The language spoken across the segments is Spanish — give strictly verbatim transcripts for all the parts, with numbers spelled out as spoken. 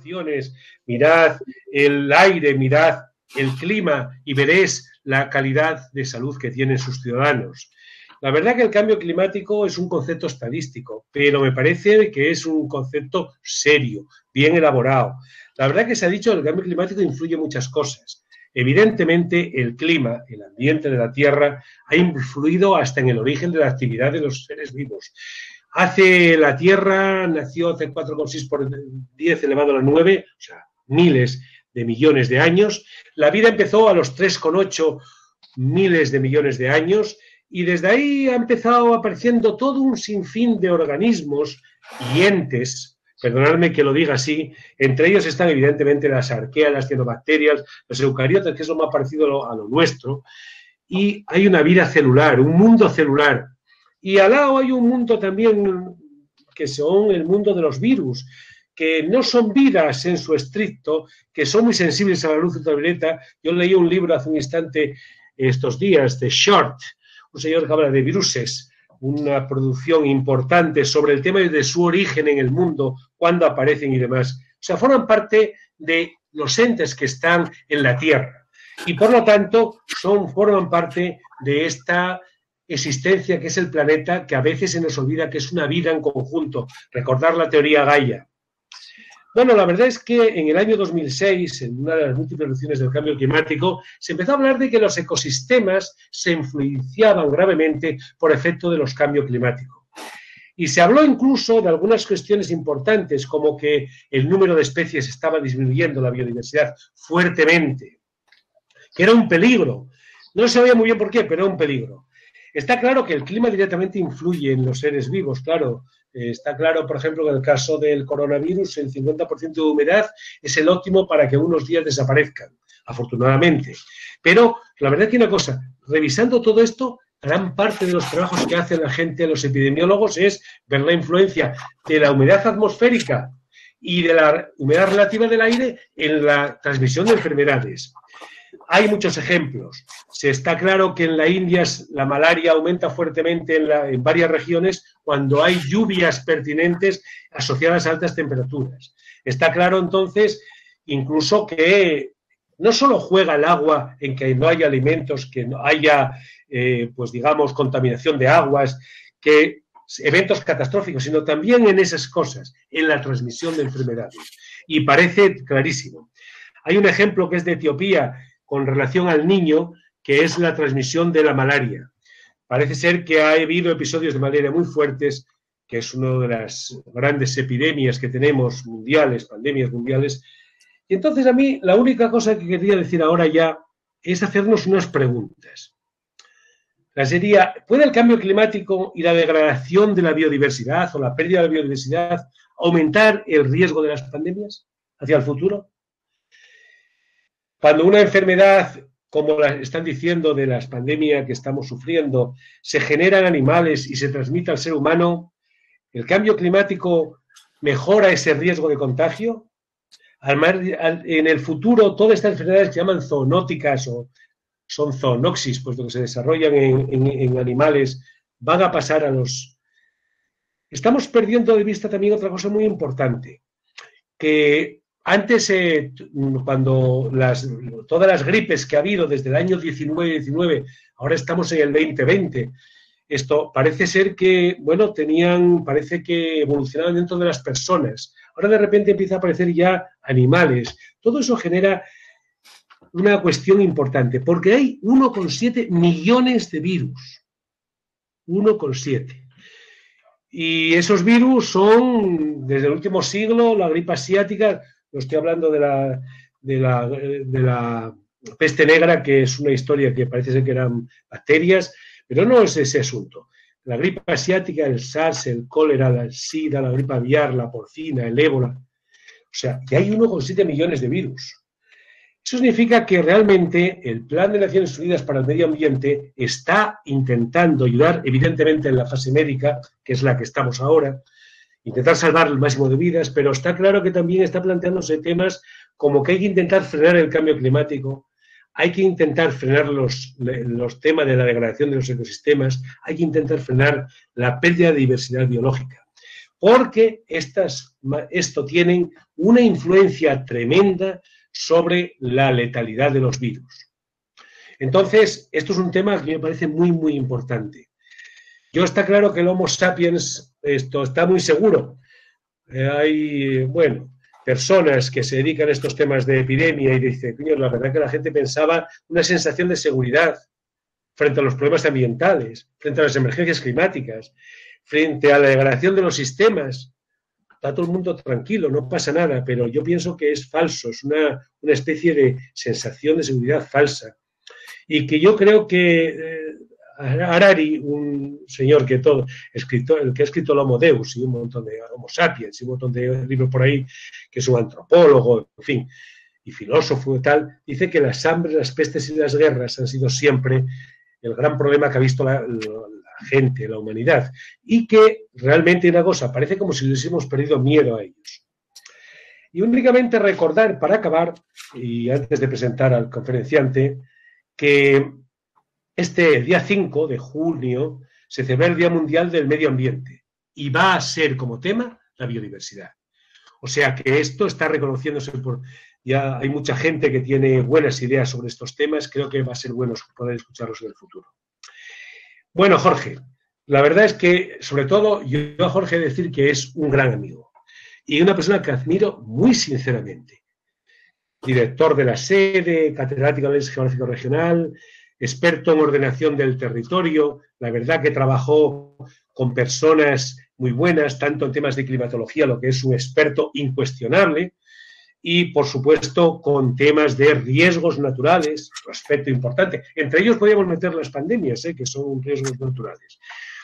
poblaciones, mirad el aire, mirad el clima y veréis la calidad de salud que tienen sus ciudadanos. La verdad que el cambio climático es un concepto estadístico, pero me parece que es un concepto serio, bien elaborado. La verdad que se ha dicho que el cambio climático influye en muchas cosas. Evidentemente, el clima, el ambiente de la Tierra, ha influido hasta en el origen de la actividad de los seres vivos. Hace la Tierra, nació hace cuatro coma seis por diez elevado a la nueve, o sea, miles de millones de años. La vida empezó a los tres coma ocho miles de millones de años y desde ahí ha empezado apareciendo todo un sinfín de organismos y entes, perdonadme que lo diga así, entre ellos están evidentemente las arqueas, las cianobacterias, los eucariotas, que es lo más parecido a lo, a lo nuestro, y hay una vida celular, un mundo celular. Y al lado hay un mundo también que son el mundo de los virus, que no son vidas en su estricto, que son muy sensibles a la luz ultravioleta. Yo leí un libro hace un instante, estos días, de Short, un señor que habla de viruses, una producción importante sobre el tema de su origen en el mundo, cuándo aparecen y demás. O sea, forman parte de los entes que están en la Tierra y, por lo tanto, son, forman parte de esta existencia que es el planeta, que a veces se nos olvida que es una vida en conjunto. Recordar la teoría Gaia. Bueno, la verdad es que en el año dos mil seis, en una de las múltiples lecciones del cambio climático, se empezó a hablar de que los ecosistemas se influenciaban gravemente por efecto de los cambios climáticos. Y se habló incluso de algunas cuestiones importantes, como que el número de especies estaba disminuyendo, la biodiversidad, fuertemente, que era un peligro. No se sabía muy bien por qué, pero era un peligro. Está claro que el clima directamente influye en los seres vivos, claro. Está claro, por ejemplo, que en el caso del coronavirus, el cincuenta por ciento de humedad es el óptimo para que unos días desaparezcan, afortunadamente. Pero la verdad es que una cosa, revisando todo esto, gran parte de los trabajos que hace la gente, los epidemiólogos, es ver la influencia de la humedad atmosférica y de la humedad relativa del aire en la transmisión de enfermedades. Hay muchos ejemplos. Se está claro que en la India la malaria aumenta fuertemente en, la, en varias regiones cuando hay lluvias pertinentes asociadas a altas temperaturas. Está claro entonces incluso que no solo juega el agua en que no haya alimentos, que no haya, eh, pues digamos, contaminación de aguas, que eventos catastróficos, sino también en esas cosas, en la transmisión de enfermedades. Y parece clarísimo. Hay un ejemplo que es de Etiopía, con relación al niño, que es la transmisión de la malaria. Parece ser que ha habido episodios de malaria muy fuertes, que es una de las grandes epidemias que tenemos mundiales, pandemias mundiales. Y entonces a mí la única cosa que quería decir ahora ya es hacernos unas preguntas. La sería, ¿puede el cambio climático y la degradación de la biodiversidad o la pérdida de la biodiversidad aumentar el riesgo de las pandemias hacia el futuro? Cuando una enfermedad, como la están diciendo de las pandemias que estamos sufriendo, se genera en animales y se transmite al ser humano, ¿el cambio climático mejora ese riesgo de contagio? En el futuro, todas estas enfermedades que llaman zoonóticas o son zoonoxis, pues lo que se desarrollan en, en, en animales, van a pasar a los... Estamos perdiendo de vista también otra cosa muy importante, que antes, eh, cuando las, todas las gripes que ha habido desde el año diecinueve diecinueve, ahora estamos en el veinte veinte, esto parece ser que, bueno, tenían, parece que evolucionaban dentro de las personas. Ahora de repente empieza a aparecer ya animales. Todo eso genera una cuestión importante, porque hay uno coma siete millones de virus. uno coma siete. Y esos virus son, desde el último siglo, la gripe asiática... No estoy hablando de la, de, la, de la peste negra, que es una historia que parece ser que eran bacterias, pero no es ese asunto. La gripe asiática, el SARS, el cólera, la SIDA, la gripe aviar, la porcina, el ébola. O sea, que hay uno coma siete millones de virus. Eso significa que realmente el Plan de Naciones Unidas para el Medio Ambiente está intentando ayudar, evidentemente en la fase médica, que es la que estamos ahora, intentar salvar el máximo de vidas, pero está claro que también está planteándose temas como que hay que intentar frenar el cambio climático, hay que intentar frenar los, los temas de la degradación de los ecosistemas, hay que intentar frenar la pérdida de diversidad biológica. porque estas, esto tiene una influencia tremenda sobre la letalidad de los virus. Entonces, esto es un tema que me parece muy, muy importante. Yo está claro que el Homo sapiens esto está muy seguro. Eh, hay, bueno, personas que se dedican a estos temas de epidemia y dicen, coño, la verdad que la gente pensaba una sensación de seguridad frente a los problemas ambientales, frente a las emergencias climáticas, frente a la degradación de los sistemas. Está todo el mundo tranquilo, no pasa nada, pero yo pienso que es falso, es una, una especie de sensación de seguridad falsa. Y que yo creo que eh, Harari, un señor que todo, escritor, el que ha escrito el Homo Deus y un montón de Homo Sapiens y un montón de libros por ahí, que es un antropólogo, en fin, y filósofo y tal, dice que las hambres, las pestes y las guerras han sido siempre el gran problema que ha visto la, la, la gente, la humanidad, y que realmente una cosa, parece como si les hemos perdido miedo a ellos. Y únicamente recordar, para acabar, y antes de presentar al conferenciante, que este día cinco de junio se celebra el Día Mundial del Medio Ambiente y va a ser como tema la biodiversidad. O sea que esto está reconociéndose por... Ya hay mucha gente que tiene buenas ideas sobre estos temas, creo que va a ser bueno poder escucharlos en el futuro. Bueno, Jorge, la verdad es que, sobre todo, yo a Jorge decir que es un gran amigo y una persona que admiro muy sinceramente. Director de la sede, catedrático de análisis geográfico regional, experto en ordenación del territorio, la verdad que trabajó con personas muy buenas, tanto en temas de climatología, lo que es un experto incuestionable, y, por supuesto, con temas de riesgos naturales, un aspecto importante. Entre ellos podríamos meter las pandemias, ¿eh? que son riesgos naturales.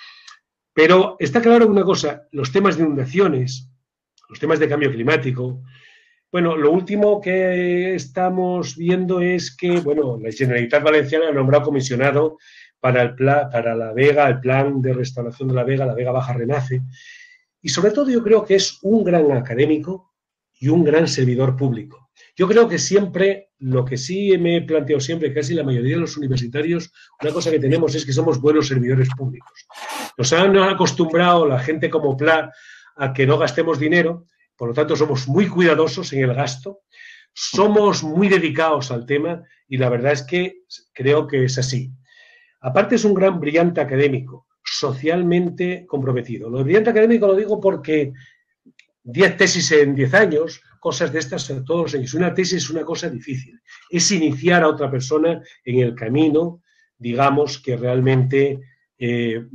Pero está claro una cosa, los temas de inundaciones, los temas de cambio climático. Bueno, lo último que estamos viendo es que, bueno, la Generalitat Valenciana ha nombrado comisionado para, el plan, para la Vega, el plan de restauración de la Vega, la Vega Baja Renace. Y sobre todo yo creo que es un gran académico y un gran servidor público. Yo creo que siempre, lo que sí me he planteado siempre, casi la mayoría de los universitarios, una cosa que tenemos es que somos buenos servidores públicos. Nos han acostumbrado la gente como Pla a que no gastemos dinero, por lo tanto somos muy cuidadosos en el gasto, somos muy dedicados al tema y la verdad es que creo que es así. Aparte es un gran brillante académico, socialmente comprometido. Lo de brillante académico lo digo porque diez tesis en diez años, cosas de estas en todos los años. Una tesis es una cosa difícil. Es iniciar a otra persona en el camino, digamos, que realmente eh,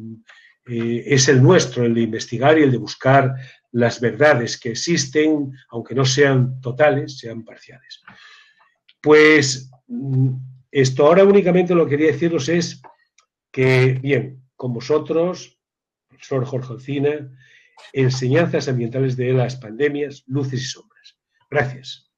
eh, es el nuestro, el de investigar y el de buscar las verdades que existen, aunque no sean totales, sean parciales. Pues esto ahora únicamente lo que quería deciros es que, bien, con vosotros, profesor Jorge Olcina, enseñanzas ambientales de las pandemias, luces y sombras. Gracias.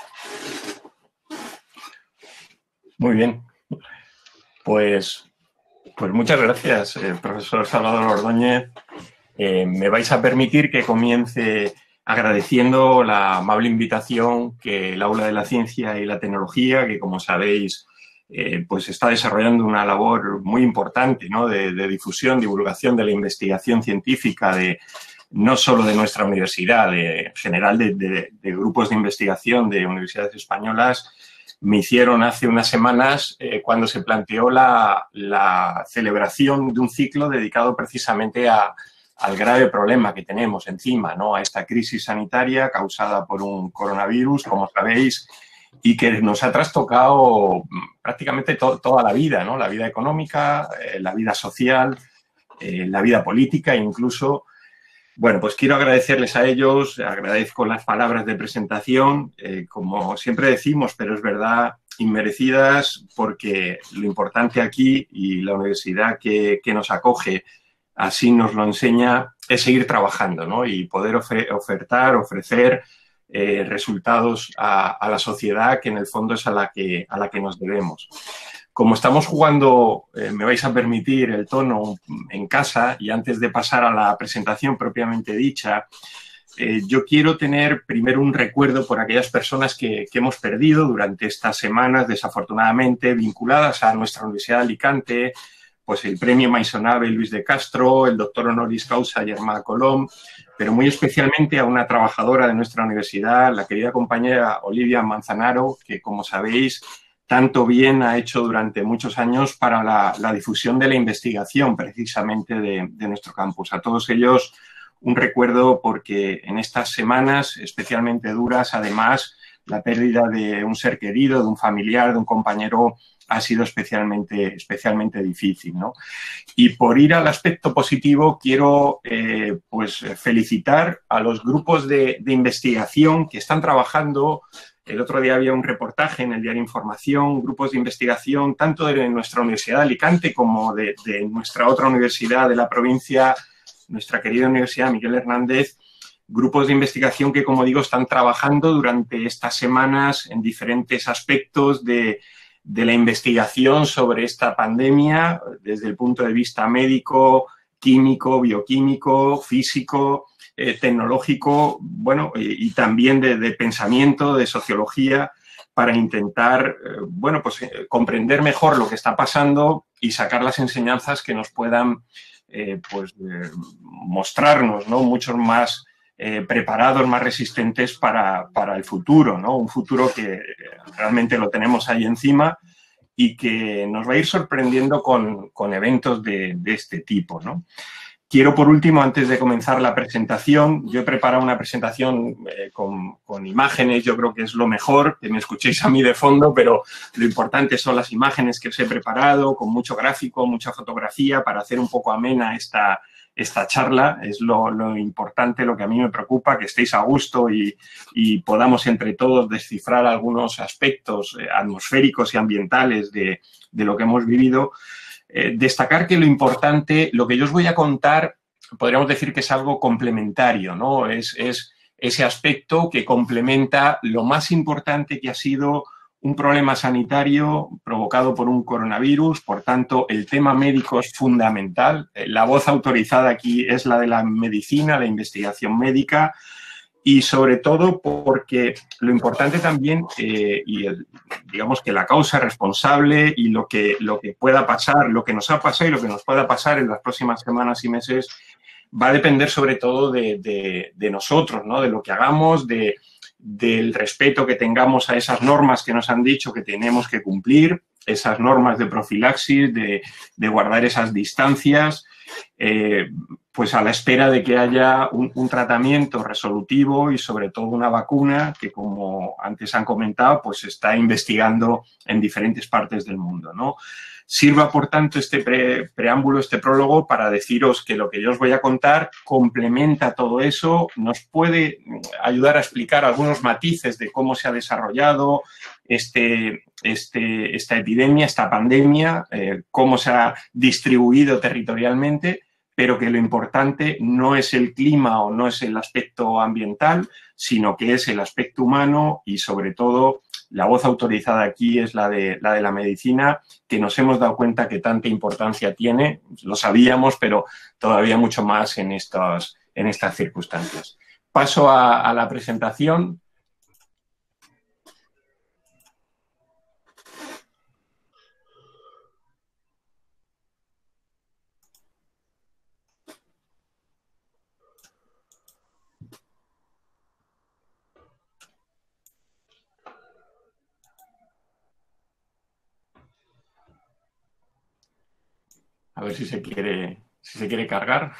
Muy bien. Pues, pues muchas gracias, eh, profesor Salvador Ordóñez. Eh, me vais a permitir que comience agradeciendo la amable invitación que el Aula de la Ciencia y la Tecnología, que como sabéis, eh, pues está desarrollando una labor muy importante, ¿no? de, de difusión, divulgación de la investigación científica, de no solo de nuestra universidad, de, en general de, de, de grupos de investigación de universidades españolas, me hicieron hace unas semanas eh, cuando se planteó la, la celebración de un ciclo dedicado precisamente a, al grave problema que tenemos encima, ¿no? A esta crisis sanitaria causada por un coronavirus, como sabéis, y que nos ha trastocado prácticamente to, toda la vida, ¿no? La vida económica, eh, la vida social, eh, la vida política incluso. Bueno, pues quiero agradecerles a ellos, agradezco las palabras de presentación, eh, como siempre decimos, pero es verdad, inmerecidas, porque lo importante aquí y la universidad que, que nos acoge así nos lo enseña, es seguir trabajando, ¿no? Y poder ofer- ofertar, ofrecer eh, resultados a, a la sociedad, que en el fondo es a la que, a la que nos debemos. Como estamos jugando, eh, me vais a permitir el tono en casa, y antes de pasar a la presentación propiamente dicha, eh, yo quiero tener primero un recuerdo por aquellas personas que, que hemos perdido durante estas semanas, desafortunadamente, vinculadas a nuestra Universidad de Alicante, pues el premio Maisonave Luis de Castro, el doctor honoris causa Germán Colom, pero muy especialmente a una trabajadora de nuestra universidad, la querida compañera Olivia Manzanaro, que, como sabéis, tanto bien ha hecho durante muchos años para la, la difusión de la investigación, precisamente, de, de nuestro campus. A todos ellos, un recuerdo, porque en estas semanas especialmente duras, además, la pérdida de un ser querido, de un familiar, de un compañero, ha sido especialmente, especialmente difícil, ¿no? Y por ir al aspecto positivo, quiero eh, pues felicitar a los grupos de, de investigación que están trabajando. El otro día había un reportaje en el diario Información, grupos de investigación tanto de nuestra Universidad de Alicante como de, de nuestra otra universidad de la provincia, nuestra querida Universidad Miguel Hernández, grupos de investigación que, como digo, están trabajando durante estas semanas en diferentes aspectos de, de la investigación sobre esta pandemia, desde el punto de vista médico, químico, bioquímico, físico, eh, tecnológico, bueno, y, y también de, de pensamiento, de sociología, para intentar, eh, bueno, pues eh, comprender mejor lo que está pasando y sacar las enseñanzas que nos puedan, eh, pues, eh, mostrarnos, ¿no?, muchos más Eh, preparados, más resistentes para, para el futuro, ¿no? Un futuro que realmente lo tenemos ahí encima y que nos va a ir sorprendiendo con, con eventos de, de este tipo, ¿no? Quiero, por último, antes de comenzar la presentación, yo he preparado una presentación eh, con, con imágenes, yo creo que es lo mejor, que me escuchéis a mí de fondo, pero lo importante son las imágenes que os he preparado, con mucho gráfico, mucha fotografía, para hacer un poco amena esta esta charla. Es lo, lo importante, lo que a mí me preocupa, que estéis a gusto y, y podamos entre todos descifrar algunos aspectos eh, atmosféricos y ambientales de, de lo que hemos vivido. Eh, destacar que lo importante, lo que yo os voy a contar, podríamos decir que es algo complementario, ¿no? Es, es ese aspecto que complementa lo más importante, que ha sido un problema sanitario provocado por un coronavirus. Por tanto, el tema médico es fundamental. La voz autorizada aquí es la de la medicina, la investigación médica, y sobre todo porque lo importante también, eh, y el, digamos que la causa responsable y lo que, lo que pueda pasar, lo que nos ha pasado y lo que nos pueda pasar en las próximas semanas y meses, va a depender sobre todo de, de, de nosotros, ¿no?, de lo que hagamos, de del respeto que tengamos a esas normas que nos han dicho que tenemos que cumplir, esas normas de profilaxis, de, de guardar esas distancias, eh, pues a la espera de que haya un, un tratamiento resolutivo y sobre todo una vacuna que, como antes han comentado, pues se está investigando en diferentes partes del mundo, ¿no? Sirva, por tanto, este pre, preámbulo, este prólogo, para deciros que lo que yo os voy a contar complementa todo eso, nos puede ayudar a explicar algunos matices de cómo se ha desarrollado este, este, esta epidemia, esta pandemia, eh, cómo se ha distribuido territorialmente, pero que lo importante no es el clima o no es el aspecto ambiental, sino que es el aspecto humano y, sobre todo, la voz autorizada aquí es la de, la de la medicina, que nos hemos dado cuenta que tanta importancia tiene. Lo sabíamos, pero todavía mucho más en, estos, en estas circunstancias. Paso a, a la presentación. A ver si se quiere, si se quiere cargar.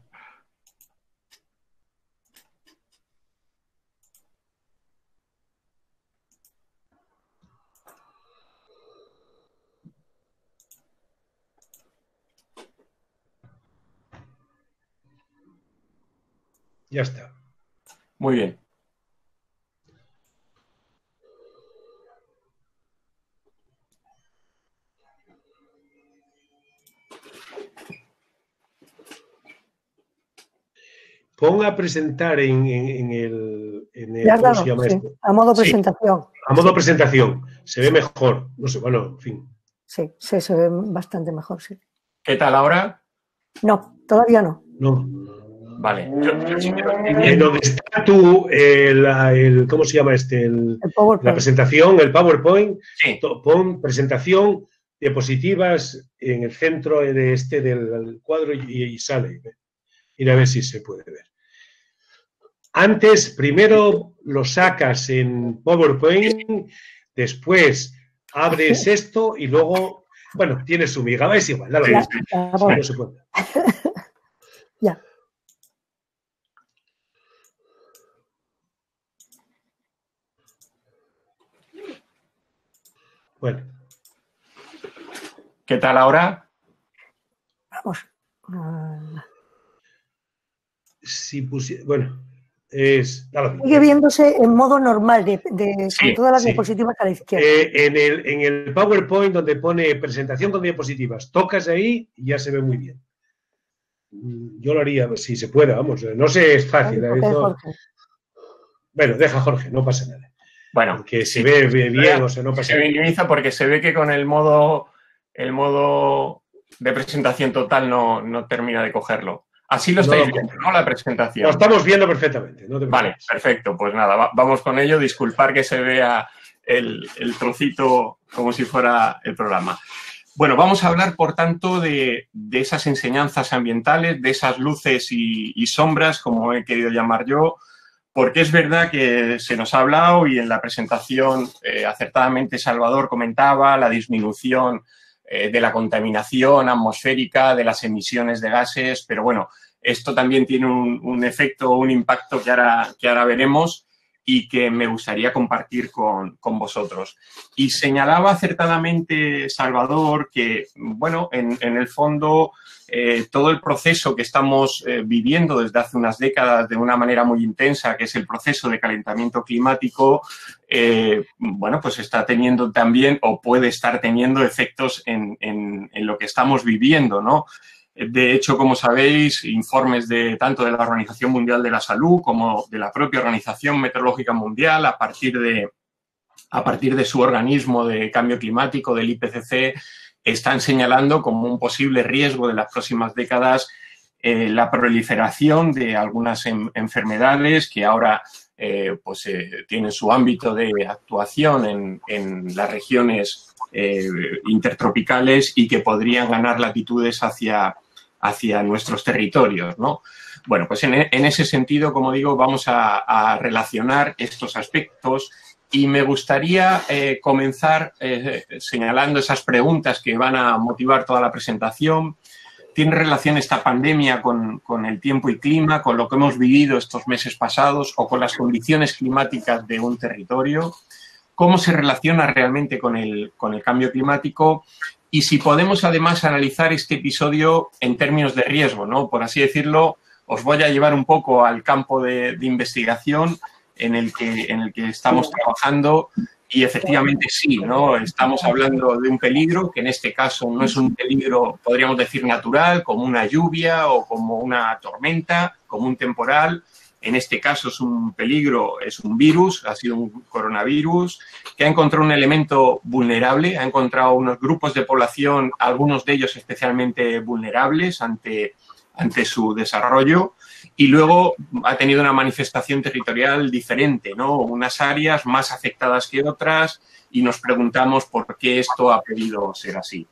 Ya está. Muy bien. Pon a presentar en, en, en el, en el ya, ¿cómo claro, se llama sí, esto? a modo Sí, presentación. a modo Sí. presentación. Se ve mejor. No sé, bueno, en fin. Sí, sí, se ve bastante mejor, sí. ¿Qué tal ahora? No, todavía no. No. Vale. Yo, yo sí que lo estoy En viendo. donde está tú, el, el, ¿cómo se llama este? El, El PowerPoint. la presentación, el PowerPoint. Sí. to- Pon presentación diapositivas en el centro de este del cuadro y, y sale. Mira a ver si se puede ver. Antes, primero lo sacas en PowerPoint, después abres esto y luego, bueno, tienes su miga, es igual, da lo mismo. No se puede. Ya. Bueno. ¿Qué tal ahora? Vamos. Uh... Si pusi... Bueno, es... Sigue viéndose en modo normal, de, de, sí, con todas las sí. diapositivas a la izquierda. Eh, en, el, en el PowerPoint donde pone presentación con diapositivas, tocas ahí y ya se ve muy bien. Yo lo haría, si se puede, vamos. No sé, es fácil. Ay, eso... Bueno, deja Jorge, no pasa nada. Bueno, que se ve bien, o sea, no pasa se minimiza porque se ve que con el modo el modo de presentación total no, no termina de cogerlo. Así lo estáis no, viendo, ¿no? La presentación. Lo estamos viendo perfectamente. No te vale, perfecto. Pues nada, va, vamos con ello. Disculpar que se vea el, el trocito como si fuera el programa. Bueno, vamos a hablar, por tanto, de, de esas enseñanzas ambientales, de esas luces y, y sombras, como he querido llamar yo, porque es verdad que se nos ha hablado y en la presentación eh, acertadamente Salvador comentaba la disminución eh, de la contaminación atmosférica, de las emisiones de gases, pero bueno, esto también tiene un, un efecto, un impacto que ahora, que ahora veremos y que me gustaría compartir con, con vosotros. Y señalaba acertadamente Salvador que, bueno, en, en el fondo eh, todo el proceso que estamos eh, viviendo desde hace unas décadas de una manera muy intensa, que es el proceso de calentamiento climático, eh, bueno, pues está teniendo también o puede estar teniendo efectos en, en, en lo que estamos viviendo, ¿no? De hecho, como sabéis, informes de tanto de la Organización Mundial de la Salud como de la propia Organización Meteorológica Mundial, a partir de, a partir de su organismo de cambio climático, del I P C C, están señalando como un posible riesgo de las próximas décadas eh, la proliferación de algunas en, enfermedades que ahora eh, pues, eh, tienen su ámbito de actuación en, en las regiones Eh, intertropicales y que podrían ganar latitudes hacia, hacia nuestros territorios, ¿no? Bueno, pues en, en ese sentido, como digo, vamos a, a relacionar estos aspectos y me gustaría eh, comenzar eh, señalando esas preguntas que van a motivar toda la presentación. ¿Tiene relación esta pandemia con, con el tiempo y clima, con lo que hemos vivido estos meses pasados o con las condiciones climáticas de un territorio? ¿Cómo se relaciona realmente con el, con el cambio climático? Y si podemos, además, analizar este episodio en términos de riesgo, ¿no? Por así decirlo, os voy a llevar un poco al campo de, de investigación en el, que, en el que estamos trabajando y, efectivamente, sí, ¿no? Estamos hablando de un peligro que, en este caso, no es un peligro, podríamos decir, natural, como una lluvia o como una tormenta, como un temporal. En este caso es un peligro, es un virus, ha sido un coronavirus, que ha encontrado un elemento vulnerable, ha encontrado unos grupos de población, algunos de ellos especialmente vulnerables ante, ante su desarrollo, y luego ha tenido una manifestación territorial diferente, ¿no? Unas áreas más afectadas que otras, y nos preguntamos por qué esto ha podido ser así.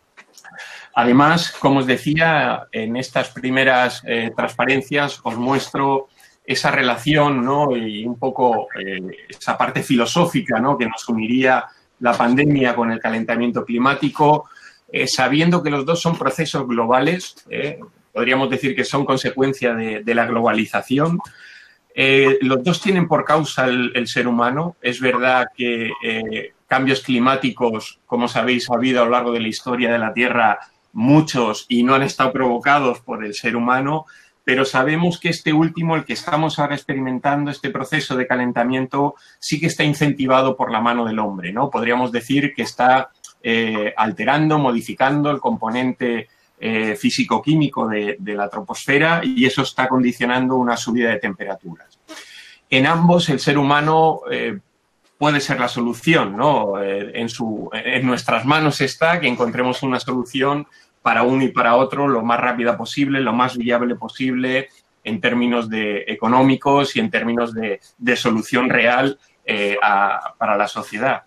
Además, como os decía, en estas primeras eh, transparencias os muestro esa relación, ¿no? Y un poco eh, esa parte filosófica, ¿no? Que nos uniría la pandemia con el calentamiento climático, eh, sabiendo que los dos son procesos globales, eh, podríamos decir que son consecuencia de, de la globalización. Eh, los dos tienen por causa el, el ser humano. Es verdad que eh, cambios climáticos, como sabéis, ha habido a lo largo de la historia de la Tierra muchos y no han estado provocados por el ser humano, pero sabemos que este último, el que estamos ahora experimentando, este proceso de calentamiento, sí que está incentivado por la mano del hombre, ¿no? Podríamos decir que está eh, alterando, modificando el componente eh, físico-químico de, de la troposfera y eso está condicionando una subida de temperaturas. En ambos, el ser humano eh, puede ser la solución, ¿no? Eh, en, su, en nuestras manos está que encontremos una solución para uno y para otro lo más rápida posible, lo más viable posible en términos de económicos y en términos de, de solución real eh, a, para la sociedad.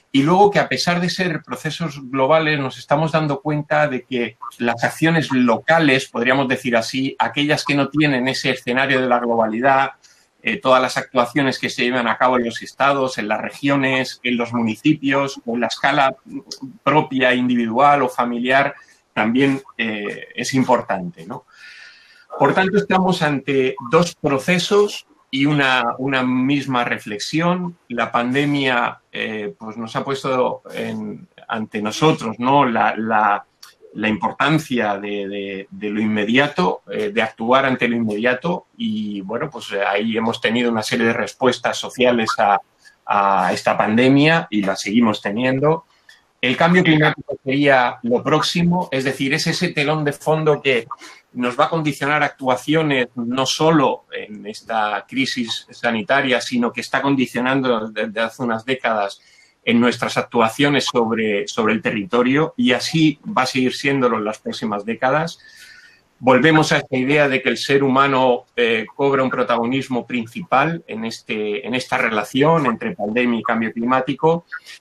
Y luego que a pesar de ser procesos globales nos estamos dando cuenta de que las acciones locales, podríamos decir así, aquellas que no tienen ese escenario de la globalidad, eh, todas las actuaciones que se llevan a cabo en los estados, en las regiones, en los municipios, o en la escala propia, individual o familiar, también eh, es importante, ¿no? Por tanto, estamos ante dos procesos y una, una misma reflexión. La pandemia eh, pues nos ha puesto en, ante nosotros, ¿no?, la, la, la importancia de, de, de lo inmediato, eh, de actuar ante lo inmediato, y bueno, pues ahí hemos tenido una serie de respuestas sociales a, a esta pandemia y la seguimos teniendo. El cambio climático sería lo próximo, es decir, es ese telón de fondo que nos va a condicionar actuaciones no solo en esta crisis sanitaria, sino que está condicionando desde hace unas décadas en nuestras actuaciones sobre, sobre el territorio, y así va a seguir siéndolo en las próximas décadas. Volvemos a esta idea de que el ser humano eh, cobra un protagonismo principal en, este, en esta relación entre pandemia y cambio climático.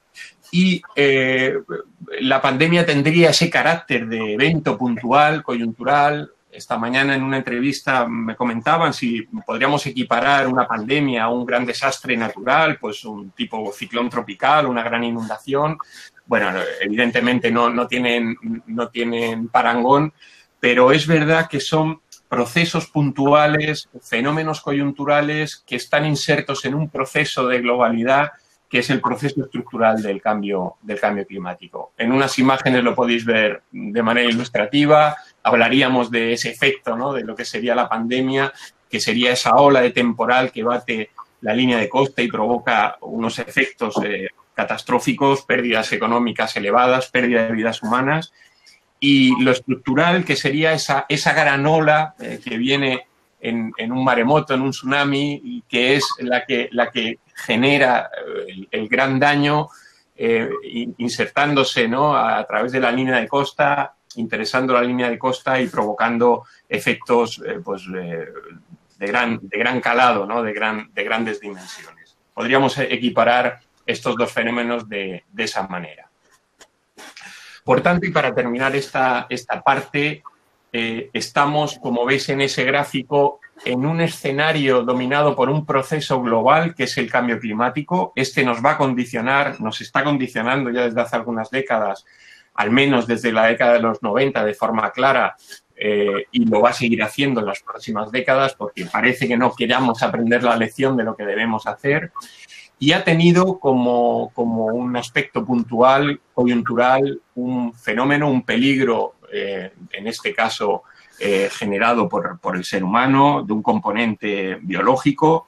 Y eh, la pandemia tendría ese carácter de evento puntual, coyuntural. Esta mañana en una entrevista me comentaban si podríamos equiparar una pandemia a un gran desastre natural, pues un tipo ciclón tropical, una gran inundación. Bueno, evidentemente no, no, tienen, no tienen parangón, pero es verdad que son procesos puntuales, fenómenos coyunturales que están insertos en un proceso de globalidad que es el proceso estructural del cambio, del cambio climático. En unas imágenes lo podéis ver de manera ilustrativa, hablaríamos de ese efecto, ¿no?, de lo que sería la pandemia, que sería esa ola de temporal que bate la línea de costa y provoca unos efectos eh, catastróficos, pérdidas económicas elevadas, pérdida de vidas humanas, y lo estructural, que sería esa, esa gran ola eh, que viene en, en un maremoto, en un tsunami, y que es la que, la que genera el, el gran daño eh, insertándose, ¿no?, a, a través de la línea de costa, interesando la línea de costa y provocando efectos eh, pues, eh, de, gran, de gran calado, ¿no?, de, gran, de grandes dimensiones. Podríamos equiparar estos dos fenómenos de, de esa manera. Por tanto, y para terminar esta, esta parte, eh, estamos, como veis en ese gráfico, en un escenario dominado por un proceso global que es el cambio climático. Este nos va a condicionar, nos está condicionando ya desde hace algunas décadas, al menos desde la década de los noventa de forma clara, eh, y lo va a seguir haciendo en las próximas décadas porque parece que no queramos aprender la lección de lo que debemos hacer. Y ha tenido como, como un aspecto puntual, coyuntural, un fenómeno, un peligro, eh, en este caso eh, generado por, por el ser humano, de un componente biológico,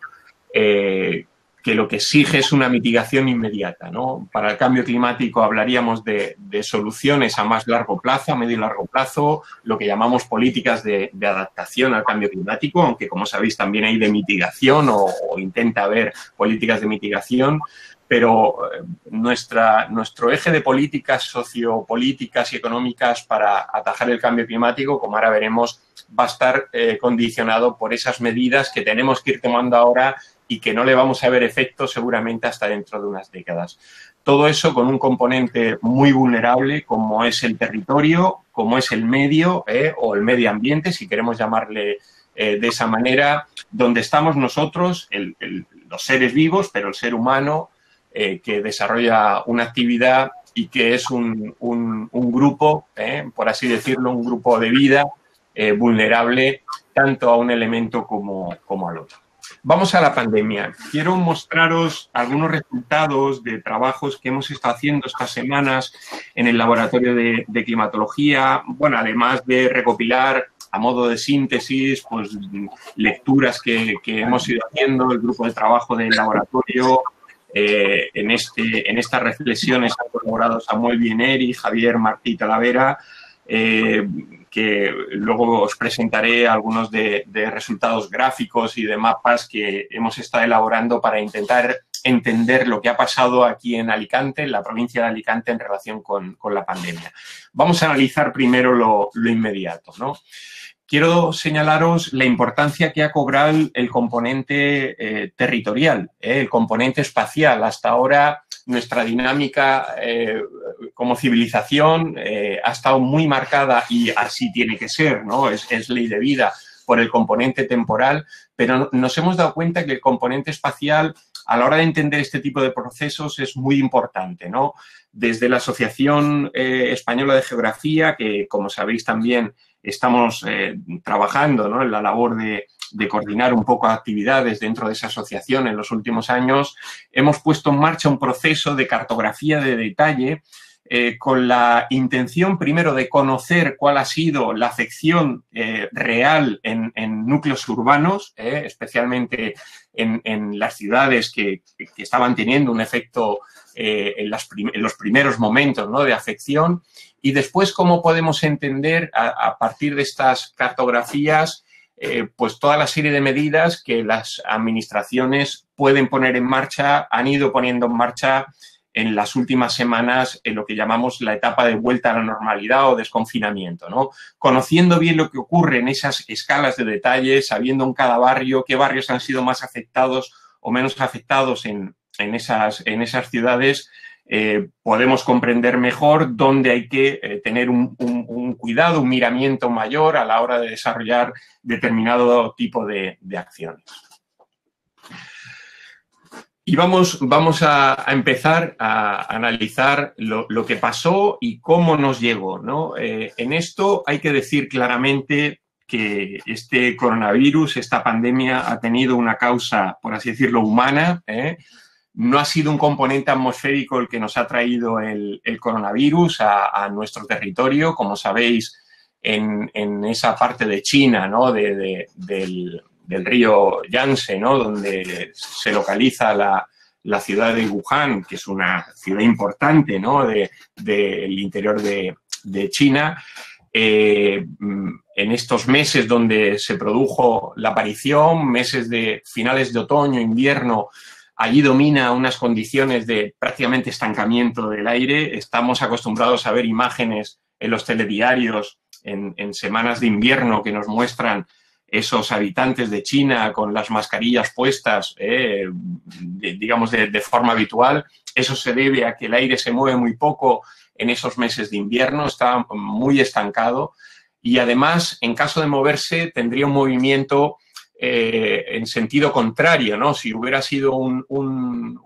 eh, que lo que exige es una mitigación inmediata, ¿no? Para el cambio climático hablaríamos de, de soluciones a más largo plazo, a medio y largo plazo, lo que llamamos políticas de, de adaptación al cambio climático, aunque como sabéis también hay de mitigación o, o intenta haber políticas de mitigación, pero nuestra, nuestro eje de políticas sociopolíticas y económicas para atajar el cambio climático, como ahora veremos, va a estar eh, condicionado por esas medidas que tenemos que ir tomando ahora y que no le vamos a ver efecto seguramente hasta dentro de unas décadas. Todo eso con un componente muy vulnerable como es el territorio, como es el medio eh, o el medio ambiente, si queremos llamarle eh, de esa manera, donde estamos nosotros, el, el, los seres vivos, pero el ser humano eh, que desarrolla una actividad y que es un, un, un grupo, eh, por así decirlo, un grupo de vida eh, vulnerable tanto a un elemento como, como al otro. Vamos a la pandemia. Quiero mostraros algunos resultados de trabajos que hemos estado haciendo estas semanas en el laboratorio de, de climatología. Bueno, además de recopilar a modo de síntesis, pues lecturas que, que hemos ido haciendo, el grupo de trabajo del laboratorio. Eh, en, este, en estas reflexiones han colaborado Samuel Bieneri, Javier Martí Talavera, eh, que luego os presentaré algunos de, de resultados gráficos y de mapas que hemos estado elaborando para intentar entender lo que ha pasado aquí en Alicante, en la provincia de Alicante, en relación con, con la pandemia. Vamos a analizar primero lo, lo inmediato, ¿no? quiero señalaros la importancia que ha cobrado el, el componente eh, territorial, eh, el componente espacial. Hasta ahora nuestra dinámica eh, como civilización eh, ha estado muy marcada, y así tiene que ser, ¿no? Es, es ley de vida, por el componente temporal, pero nos hemos dado cuenta que el componente espacial, a la hora de entender este tipo de procesos, es muy importante, ¿no? Desde la Asociación eh, Española de Geografía, que, como sabéis también, estamos eh, trabajando, ¿no?, en la labor de, de coordinar un poco actividades dentro de esa asociación en los últimos años, hemos puesto en marcha un proceso de cartografía de detalle eh, con la intención, primero, de conocer cuál ha sido la afección eh, real en, en núcleos urbanos, eh, especialmente en, en las ciudades que, que estaban teniendo un efecto eh, en, las prim en los primeros momentos, ¿no?, de afección. Y después, cómo podemos entender a, a partir de estas cartografías eh, pues toda la serie de medidas que las administraciones pueden poner en marcha, han ido poniendo en marcha en las últimas semanas en lo que llamamos la etapa de vuelta a la normalidad o desconfinamiento, ¿no? Conociendo bien lo que ocurre en esas escalas de detalle, sabiendo en cada barrio qué barrios han sido más afectados o menos afectados en, en, esas, en esas ciudades, Eh, podemos comprender mejor dónde hay que eh, tener un, un, un cuidado, un miramiento mayor a la hora de desarrollar determinado tipo de, de acciones. Y vamos, vamos a, a empezar a analizar lo, lo que pasó y cómo nos llegó, ¿no? Eh, en esto hay que decir claramente que este coronavirus, esta pandemia, ha tenido una causa, por así decirlo, humana, ¿eh? No ha sido un componente atmosférico el que nos ha traído el, el coronavirus a, a nuestro territorio. Como sabéis, en, en esa parte de China, ¿no?, de, de, del, del río Yangtze, ¿no?, donde se localiza la, la ciudad de Wuhan, que es una ciudad importante, ¿no?, de, del interior de, de China. Eh, en estos meses donde se produjo la aparición, meses de finales de otoño, invierno, allí domina unas condiciones de prácticamente estancamiento del aire. Estamos acostumbrados a ver imágenes en los telediarios en, en semanas de invierno que nos muestran esos habitantes de China con las mascarillas puestas, eh, de, digamos, de, de forma habitual. Eso se debe a que el aire se mueve muy poco en esos meses de invierno, está muy estancado y, además, en caso de moverse, tendría un movimiento Eh, en sentido contrario, ¿no? Si hubiera sido un, un,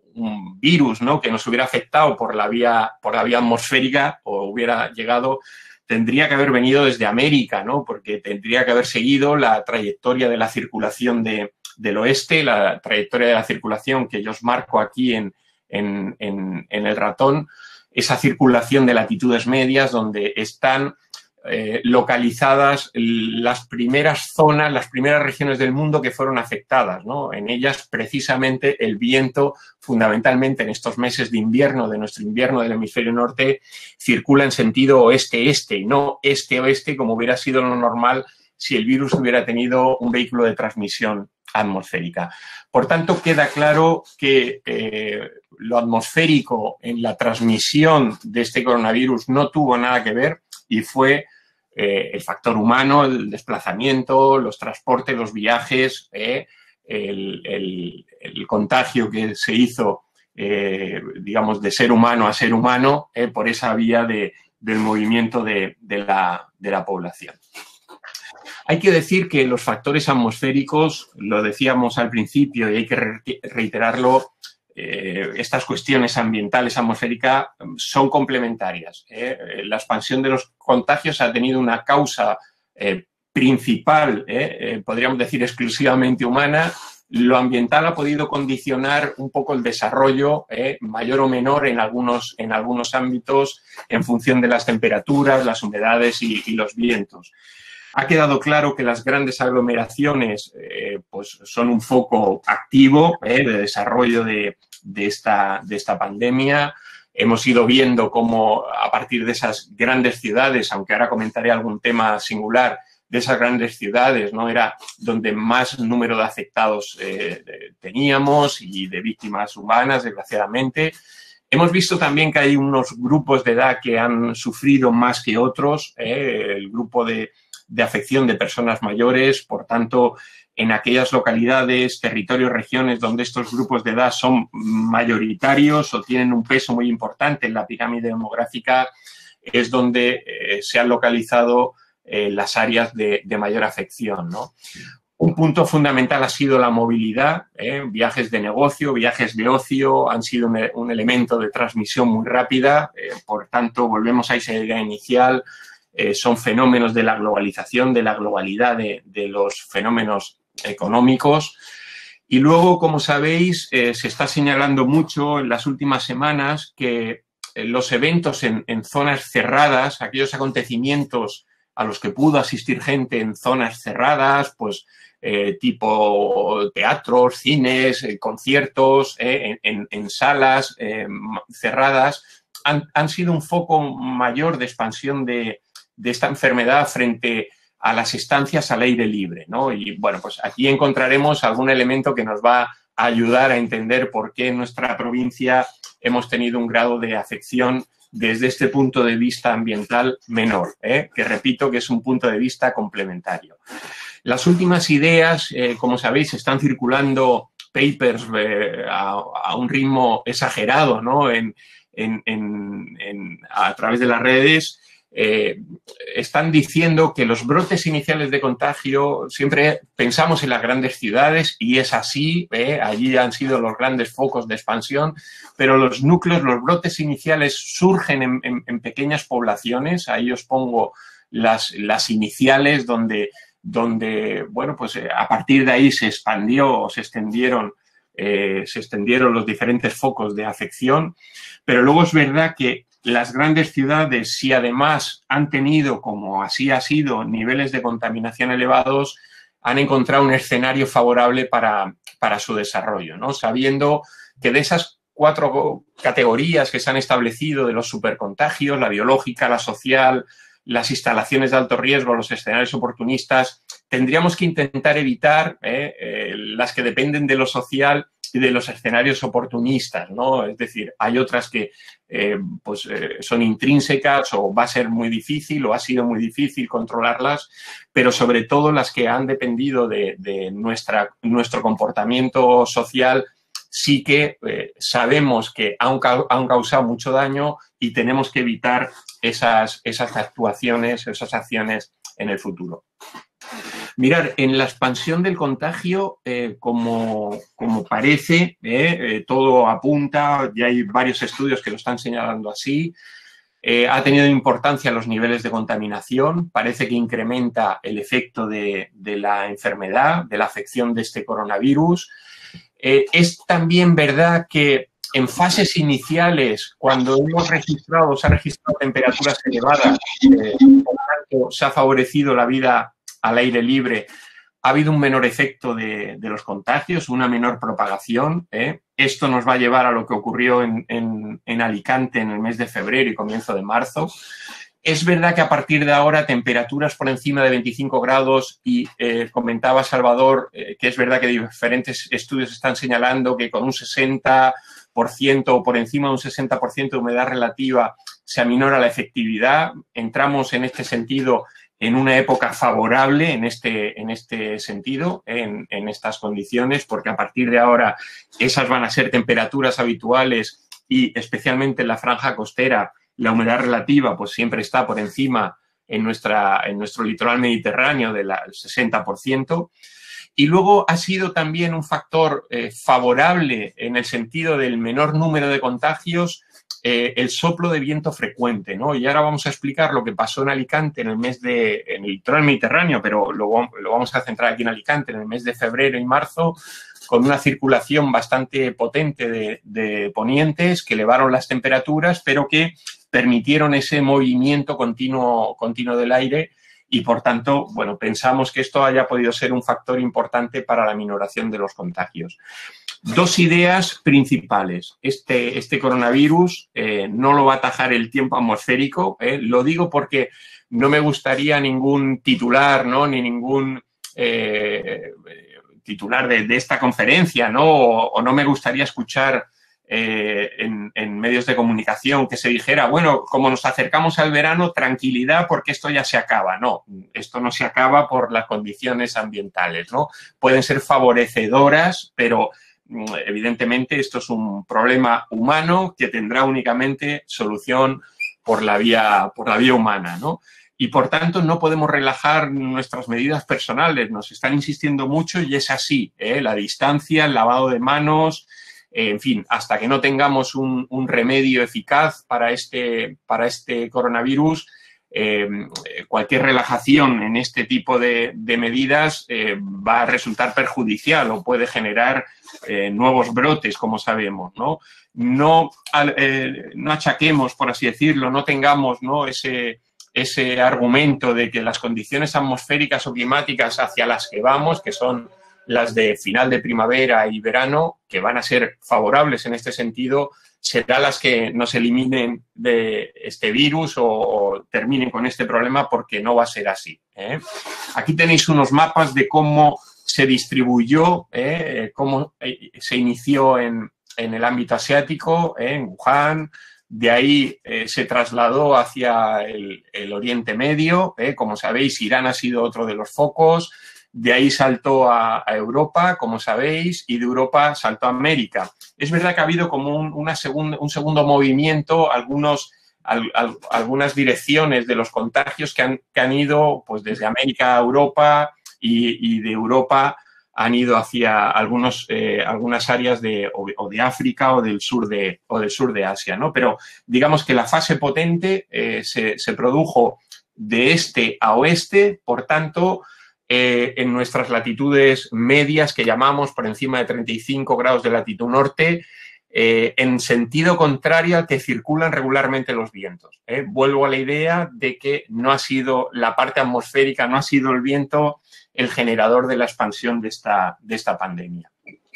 un virus, ¿no?, que nos hubiera afectado por la vía, por la vía atmosférica o hubiera llegado, tendría que haber venido desde América, ¿no?, porque tendría que haber seguido la trayectoria de la circulación de, del oeste, la trayectoria de la circulación que yo os marco aquí en, en, en, en el ratón, esa circulación de latitudes medias donde están Eh, localizadas las primeras zonas, las primeras regiones del mundo que fueron afectadas, ¿no? En ellas, precisamente, el viento, fundamentalmente en estos meses de invierno, de nuestro invierno del hemisferio norte, circula en sentido oeste-este, no este-oeste, como hubiera sido lo normal si el virus hubiera tenido un vehículo de transmisión atmosférica. Por tanto, queda claro que eh, lo atmosférico en la transmisión de este coronavirus no tuvo nada que ver y fue eh, el factor humano, el desplazamiento, los transportes, los viajes, eh, el, el, el contagio que se hizo, eh, digamos, de ser humano a ser humano, eh, por esa vía de, del movimiento de, de, la, de la población. Hay que decir que los factores atmosféricos, lo decíamos al principio y hay que reiterarlo, eh, estas cuestiones ambientales atmosféricas son complementarias. ¿eh? La expansión de los contagios ha tenido una causa eh, principal, ¿eh? Eh, podríamos decir exclusivamente humana. Lo ambiental ha podido condicionar un poco el desarrollo, eh, mayor o menor en algunos, en algunos ámbitos, en función de las temperaturas, las humedades y, y los vientos. Ha quedado claro que las grandes aglomeraciones eh, pues son un foco activo eh, de desarrollo de, de, esta, de esta pandemia. Hemos ido viendo cómo a partir de esas grandes ciudades, aunque ahora comentaré algún tema singular, de esas grandes ciudades, ¿no?, era donde más número de afectados eh, teníamos y de víctimas humanas, desgraciadamente. Hemos visto también que hay unos grupos de edad que han sufrido más que otros. Eh, el grupo de de afección de personas mayores. Por tanto, en aquellas localidades, territorios, regiones donde estos grupos de edad son mayoritarios o tienen un peso muy importante en la pirámide demográfica, es donde eh, se han localizado eh, las áreas de, de mayor afección, ¿no? Un punto fundamental ha sido la movilidad, ¿eh? Viajes de negocio, viajes de ocio han sido un, un elemento de transmisión muy rápida. Eh, por tanto, volvemos a esa idea inicial. Eh, son fenómenos de la globalización, de la globalidad de, de los fenómenos económicos. Y luego, como sabéis, eh, se está señalando mucho en las últimas semanas que eh, los eventos en, en zonas cerradas, aquellos acontecimientos a los que pudo asistir gente en zonas cerradas, pues eh, tipo teatros, cines, eh, conciertos, eh, en, en, en salas eh, cerradas, han, han sido un foco mayor de expansión de, de esta enfermedad frente a las estancias al aire libre, ¿no? Y, bueno, pues aquí encontraremos algún elemento que nos va a ayudar a entender por qué en nuestra provincia hemos tenido un grado de afección desde este punto de vista ambiental menor, ¿eh? Que repito que es un punto de vista complementario. Las últimas ideas, eh, como sabéis, están circulando papers eh, a, a un ritmo exagerado, ¿no? En, en, en, en, a través de las redes. Eh, están diciendo que los brotes iniciales de contagio, siempre pensamos en las grandes ciudades y es así, eh, allí han sido los grandes focos de expansión, pero los núcleos, los brotes iniciales surgen en, en, en pequeñas poblaciones. Ahí os pongo las, las iniciales donde, donde, bueno, pues a partir de ahí se expandió o se extendieron, eh, se extendieron los diferentes focos de afección, pero luego es verdad que las grandes ciudades, si además han tenido, como así ha sido, niveles de contaminación elevados, han encontrado un escenario favorable para, para su desarrollo, ¿no? Sabiendo que de esas cuatro categorías que se han establecido de los supercontagios, la biológica, la social, las instalaciones de alto riesgo, los escenarios oportunistas, tendríamos que intentar evitar eh, eh, las que dependen de lo social y de los escenarios oportunistas, ¿no? Es decir, hay otras que eh, pues, eh, son intrínsecas o va a ser muy difícil o ha sido muy difícil controlarlas, pero sobre todo las que han dependido de, de nuestra, nuestro comportamiento social, sí que eh, sabemos que han, han causado mucho daño y tenemos que evitar esas, esas actuaciones, esas acciones en el futuro. Mirar, en la expansión del contagio, eh, como, como parece, eh, eh, todo apunta, ya hay varios estudios que lo están señalando así, eh, ha tenido importancia los niveles de contaminación, parece que incrementa el efecto de, de la enfermedad, de la afección de este coronavirus. Eh, es también verdad que en fases iniciales, cuando hemos registrado, se han registrado temperaturas elevadas, eh, por tanto, se ha favorecido la vida al aire libre, ha habido un menor efecto de, de los contagios, una menor propagación. ¿eh? Esto nos va a llevar a lo que ocurrió en, en, en Alicante en el mes de febrero y comienzo de marzo. Es verdad que a partir de ahora temperaturas por encima de veinticinco grados y eh, comentaba Salvador eh, que es verdad que diferentes estudios están señalando que con un sesenta por ciento o por encima de un sesenta por ciento de humedad relativa se aminora la efectividad. Entramos en este sentido en una época favorable en este, en este sentido, en, en estas condiciones, porque a partir de ahora esas van a ser temperaturas habituales y especialmente en la franja costera la humedad relativa pues siempre está por encima en, nuestra, en nuestro litoral mediterráneo del sesenta por ciento. Y luego ha sido también un factor eh, favorable en el sentido del menor número de contagios, eh, el soplo de viento frecuente, ¿no? Y ahora vamos a explicar lo que pasó en Alicante en el mes de, en el litoral mediterráneo, pero lo, lo vamos a centrar aquí en Alicante en el mes de febrero y marzo, con una circulación bastante potente de, de ponientes que elevaron las temperaturas, pero que permitieron ese movimiento continuo, continuo del aire. Y, por tanto, bueno, pensamos que esto haya podido ser un factor importante para la minoración de los contagios. Dos ideas principales. Este, este coronavirus eh, no lo va a atajar el tiempo atmosférico. Eh. Lo digo porque no me gustaría ningún titular, ¿no? Ni ningún eh, titular de, de esta conferencia, ¿no? O, o no me gustaría escuchar eh, en, en medios de comunicación que se dijera, bueno, como nos acercamos al verano, tranquilidad porque esto ya se acaba. No, esto no se acaba por las condiciones ambientales, ¿no? Pueden ser favorecedoras, pero evidentemente esto es un problema humano que tendrá únicamente solución por la vía, por la vía humana, ¿no? Y, por tanto, no podemos relajar nuestras medidas personales. Nos están insistiendo mucho y es así, ¿eh? La distancia, el lavado de manos, eh, en fin, hasta que no tengamos un, un remedio eficaz para este, para este coronavirus, eh, cualquier relajación en este tipo de, de medidas eh, va a resultar perjudicial o puede generar eh, nuevos brotes, como sabemos, ¿no? No, eh, no achaquemos, por así decirlo, no tengamos, ¿no?, ese... ese argumento de que las condiciones atmosféricas o climáticas hacia las que vamos, que son las de final de primavera y verano, que van a ser favorables en este sentido, serán las que nos eliminen de este virus o, o terminen con este problema, porque no va a ser así, ¿eh? Aquí tenéis unos mapas de cómo se distribuyó, ¿eh? Cómo se inició en, en el ámbito asiático, ¿eh? En Wuhan. De ahí eh, se trasladó hacia el, el Oriente Medio. Eh, como sabéis, Irán ha sido otro de los focos. De ahí saltó a, a Europa, como sabéis, y de Europa saltó a América. Es verdad que ha habido como un, una segunda, un segundo movimiento, algunos, al, al, algunas direcciones de los contagios que han, que han ido pues, desde América a Europa y, y de Europa han ido hacia algunos, eh, algunas áreas de, o, o de África o del sur de, o del sur de Asia, ¿no? Pero digamos que la fase potente eh, se, se produjo de este a oeste, por tanto, eh, en nuestras latitudes medias, que llamamos por encima de treinta y cinco grados de latitud norte, eh, en sentido contrario al que circulan regularmente los vientos, ¿eh? Vuelvo a la idea de que no ha sido la parte atmosférica, no ha sido el viento el generador de la expansión de esta, de esta pandemia.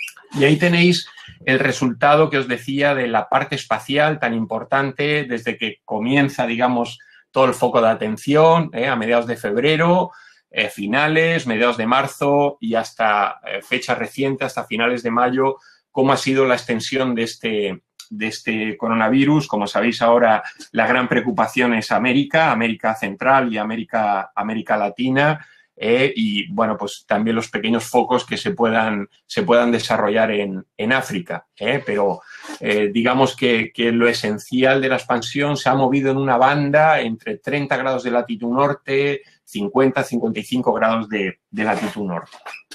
Y ahí tenéis el resultado que os decía de la parte espacial tan importante desde que comienza, digamos, todo el foco de atención, ¿eh? A mediados de febrero, eh, finales, mediados de marzo y hasta eh, fecha reciente, hasta finales de mayo, cómo ha sido la extensión de este, de este coronavirus. Como sabéis ahora, la gran preocupación es América, América Central y América, América Latina. Eh, y, bueno, pues también los pequeños focos que se puedan, se puedan desarrollar en, en África. Eh, pero eh, digamos que, que lo esencial de la expansión se ha movido en una banda entre treinta grados de latitud norte, cincuenta a cincuenta y cinco grados de, de latitud norte.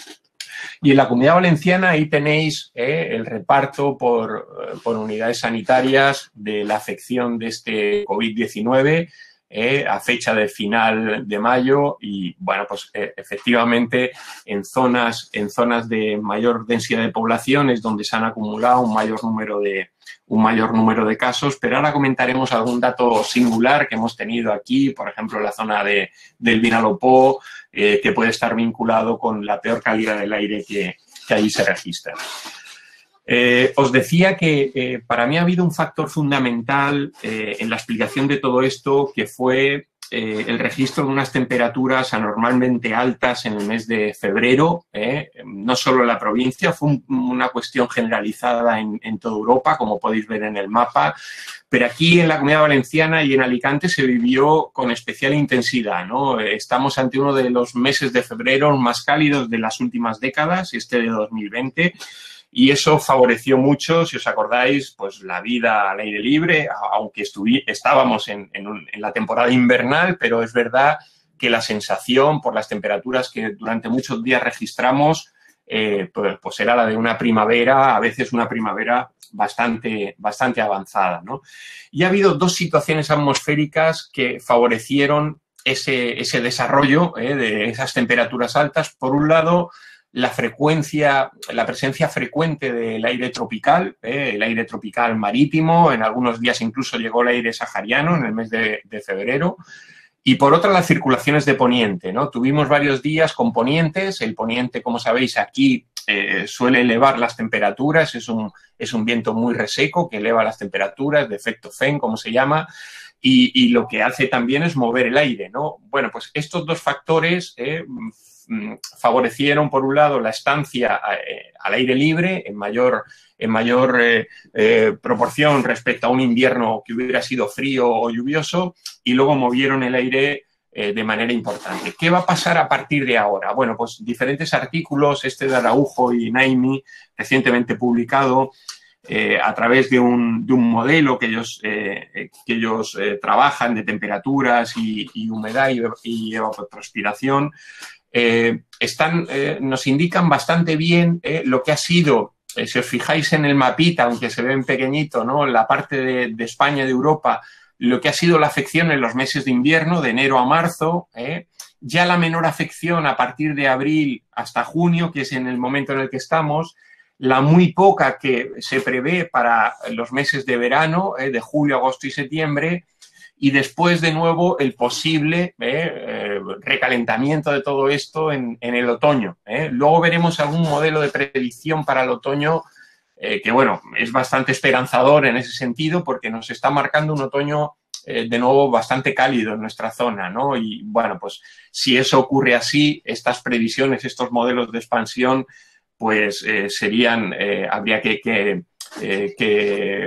Y en la Comunidad Valenciana ahí tenéis eh, el reparto por, por unidades sanitarias de la afección de este COVID diecinueve. Eh, a fecha de final de mayo y, bueno, pues eh, efectivamente en zonas, en zonas de mayor densidad de población es donde se han acumulado un mayor número de, un mayor número de casos, pero ahora comentaremos algún dato singular que hemos tenido aquí, por ejemplo, la zona de, del Vinalopó, eh, que puede estar vinculado con la peor calidad del aire que, que allí se registra. Eh, os decía que eh, para mí ha habido un factor fundamental eh, en la explicación de todo esto, que fue eh, el registro de unas temperaturas anormalmente altas en el mes de febrero, eh, no solo en la provincia, fue un, una cuestión generalizada en, en toda Europa, como podéis ver en el mapa, pero aquí en la Comunidad Valenciana y en Alicante se vivió con especial intensidad, ¿no? Estamos ante uno de los meses de febrero más cálidos de las últimas décadas, este de dos mil veinte, y eso favoreció mucho, si os acordáis, pues la vida al aire libre, aunque estábamos en, en, un, en la temporada invernal, pero es verdad que la sensación por las temperaturas que durante muchos días registramos, eh, pues, pues era la de una primavera, a veces una primavera bastante, bastante avanzada, ¿no? Y ha habido dos situaciones atmosféricas que favorecieron ese, ese desarrollo eh, de esas temperaturas altas. Por un lado, la frecuencia, la presencia frecuente del aire tropical, eh, el aire tropical marítimo, en algunos días incluso llegó el aire sahariano en el mes de, de febrero, y por otra las circulaciones de poniente, ¿no? Tuvimos varios días con ponientes, el poniente, como sabéis, aquí eh, suele elevar las temperaturas, es un, es un viento muy reseco que eleva las temperaturas, de efecto F E N, como se llama, y, y lo que hace también es mover el aire, ¿no? Bueno, pues estos dos factores eh, favorecieron, por un lado, la estancia eh, al aire libre en mayor, en mayor eh, eh, proporción respecto a un invierno que hubiera sido frío o lluvioso, y luego movieron el aire eh, de manera importante. ¿Qué va a pasar a partir de ahora? Bueno, pues diferentes artículos, este de Araujo y Naimi, recientemente publicado, Eh, a través de un, de un modelo que ellos, eh, que ellos eh, trabajan de temperaturas y, y humedad y, y evapotranspiración, eh, están, eh, nos indican bastante bien eh, lo que ha sido, eh, si os fijáis en el mapita, aunque se ve en pequeñito, ¿no?, la parte de, de España, de Europa, lo que ha sido la afección en los meses de invierno, de enero a marzo, eh, ya la menor afección a partir de abril hasta junio, que es en el momento en el que estamos, la muy poca que se prevé para los meses de verano, eh, de julio, agosto y septiembre, y después de nuevo el posible eh, eh, recalentamiento de todo esto en, en el otoño. Eh. Luego veremos algún modelo de predicción para el otoño eh, que, bueno, es bastante esperanzador en ese sentido porque nos está marcando un otoño eh, de nuevo bastante cálido en nuestra zona, ¿no? Y, bueno, pues si eso ocurre así, estas previsiones, estos modelos de expansión, pues eh, serían, eh, habría que, que, eh, que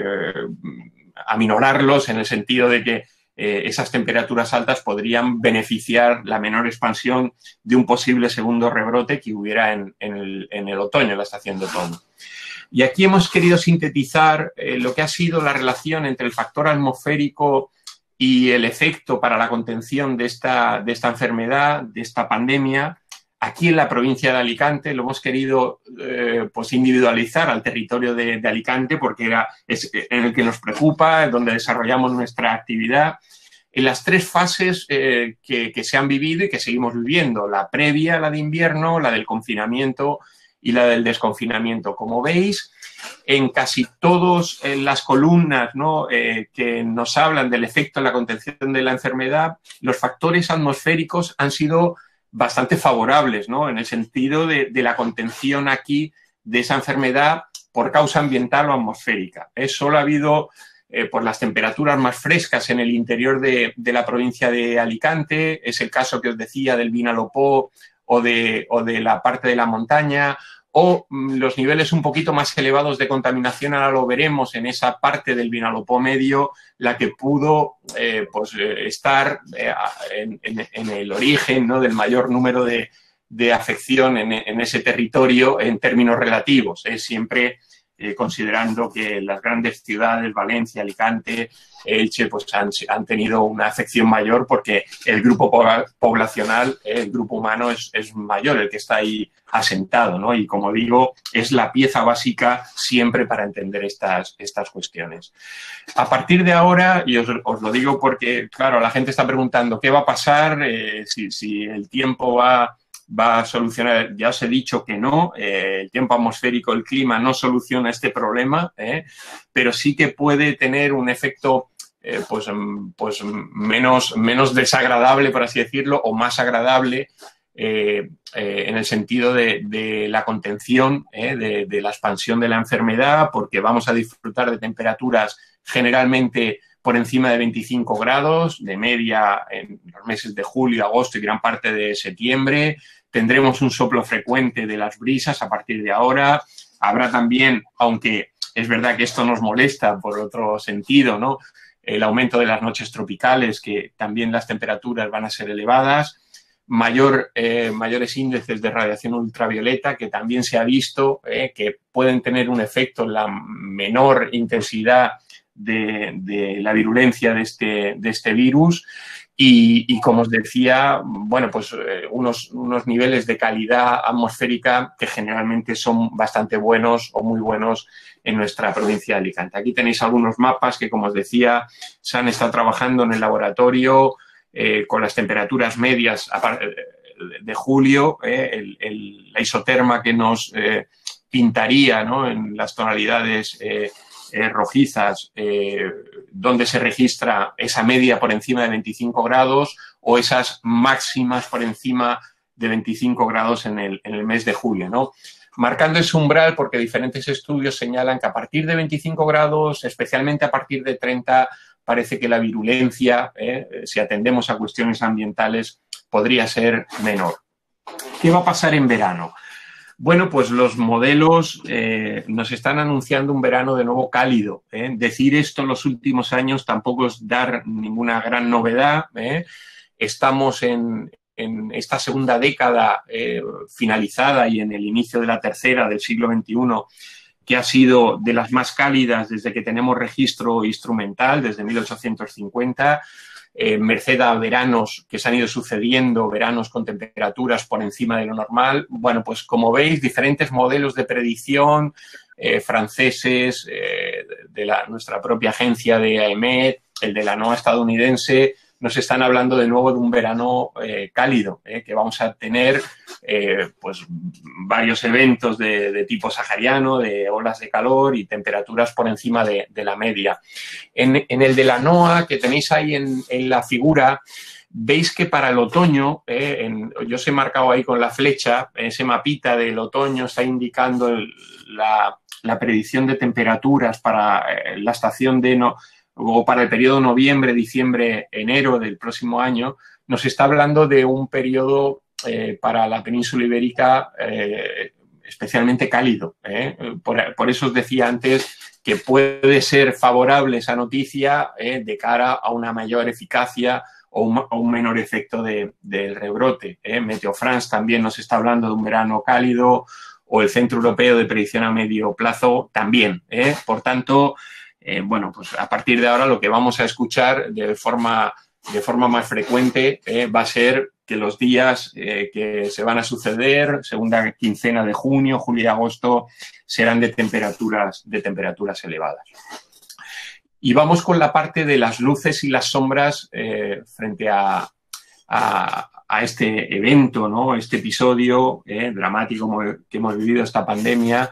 aminorarlos en el sentido de que eh, esas temperaturas altas podrían beneficiar la menor expansión de un posible segundo rebrote que hubiera en, en, el, en el otoño, en la estación de otoño. Y aquí hemos querido sintetizar eh, lo que ha sido la relación entre el factor atmosférico y el efecto para la contención de esta, de esta enfermedad, de esta pandemia. Aquí en la provincia de Alicante lo hemos querido eh, pues individualizar al territorio de, de Alicante porque era, es en el que nos preocupa, donde desarrollamos nuestra actividad, en las tres fases eh, que, que se han vivido y que seguimos viviendo, la previa, la de invierno, la del confinamiento y la del desconfinamiento. Como veis, en casi todas eh, las columnas, ¿no?, eh, que nos hablan del efecto en la contención de la enfermedad, los factores atmosféricos han sido bastante favorables, ¿no?, en el sentido de, de la contención aquí de esa enfermedad por causa ambiental o atmosférica. ¿eh? Solo ha habido, eh, por las temperaturas más frescas en el interior de, de la provincia de Alicante, es el caso que os decía del Vinalopó o de, o de la parte de la montaña, o mm, los niveles un poquito más elevados de contaminación, ahora lo veremos en esa parte del Vinalopó medio, la que pudo eh, pues, eh, estar eh, en, en, en el origen, ¿no?, del mayor número de, de afección en, en ese territorio en términos relativos. ¿eh? Siempre eh, considerando que las grandes ciudades, Valencia, Alicante, Elche, pues han, han tenido una afección mayor porque el grupo poblacional, el grupo humano es, es mayor, el que está ahí asentado, ¿no? Y como digo, es la pieza básica siempre para entender estas, estas cuestiones. A partir de ahora, y os, os lo digo porque, claro, la gente está preguntando qué va a pasar, eh, si, si el tiempo va... va a solucionar, ya os he dicho que no, eh, el tiempo atmosférico, el clima no soluciona este problema, eh, pero sí que puede tener un efecto eh, pues, pues menos, menos desagradable, por así decirlo, o más agradable eh, eh, en el sentido de, de la contención, eh, de, de la expansión de la enfermedad, porque vamos a disfrutar de temperaturas generalmente por encima de veinticinco grados, de media en los meses de julio, agosto y gran parte de septiembre. Tendremos un soplo frecuente de las brisas a partir de ahora. Habrá también, aunque es verdad que esto nos molesta por otro sentido, ¿no?, el aumento de las noches tropicales, que también las temperaturas van a ser elevadas. Mayor, eh, mayores índices de radiación ultravioleta, que también se ha visto eh, que pueden tener un efecto en la menor intensidad De, de la virulencia de este, de este virus y, y, como os decía, bueno, pues eh, unos, unos niveles de calidad atmosférica que generalmente son bastante buenos o muy buenos en nuestra provincia de Alicante. Aquí tenéis algunos mapas que, como os decía, se han estado trabajando en el laboratorio eh, con las temperaturas medias de julio, eh, el, el, la isoterma que nos eh, pintaría, ¿no?, en las tonalidades eh, Eh, rojizas, eh, donde se registra esa media por encima de veinticinco grados o esas máximas por encima de veinticinco grados en el, en el mes de julio, ¿no? Marcando ese umbral porque diferentes estudios señalan que a partir de veinticinco grados, especialmente a partir de treinta, parece que la virulencia, eh, si atendemos a cuestiones ambientales, podría ser menor. ¿Qué va a pasar en verano? Bueno, pues los modelos eh, nos están anunciando un verano de nuevo cálido. ¿eh? Decir esto en los últimos años tampoco es dar ninguna gran novedad. ¿eh? Estamos en, en esta segunda década eh, finalizada y en el inicio de la tercera del siglo veintiuno, que ha sido de las más cálidas desde que tenemos registro instrumental, desde mil ochocientos cincuenta. Eh, merced a veranos que se han ido sucediendo, veranos con temperaturas por encima de lo normal. Bueno, pues como veis, diferentes modelos de predicción eh, franceses, eh, de la, nuestra propia agencia de A E M E T, el de la NOAA estadounidense, nos están hablando de nuevo de un verano eh, cálido, eh, que vamos a tener eh, pues varios eventos de, de tipo sahariano, de olas de calor y temperaturas por encima de, de la media. En, en el de la NOAA, que tenéis ahí en, en la figura, veis que para el otoño, eh, en, yo os he marcado ahí con la flecha, ese mapita del otoño está indicando el, la, la predicción de temperaturas para eh, la estación de... No, o para el periodo noviembre, diciembre, enero del próximo año, nos está hablando de un periodo eh, para la península ibérica eh, especialmente cálido. ¿eh? Por, por eso os decía antes que puede ser favorable esa noticia eh, de cara a una mayor eficacia o un, o un menor efecto de, del rebrote. ¿eh? Meteo France también nos está hablando de un verano cálido, o el Centro Europeo de Predicción a Medio Plazo también. ¿eh? Por tanto, Eh, bueno, pues a partir de ahora lo que vamos a escuchar de forma, de forma más frecuente eh, va a ser que los días eh, que se van a suceder, segunda quincena de junio, julio y agosto, serán de temperaturas, de temperaturas elevadas. Y vamos con la parte de las luces y las sombras eh, frente a, a, a este evento, ¿no? Este episodio eh, dramático que hemos vivido, esta pandemia,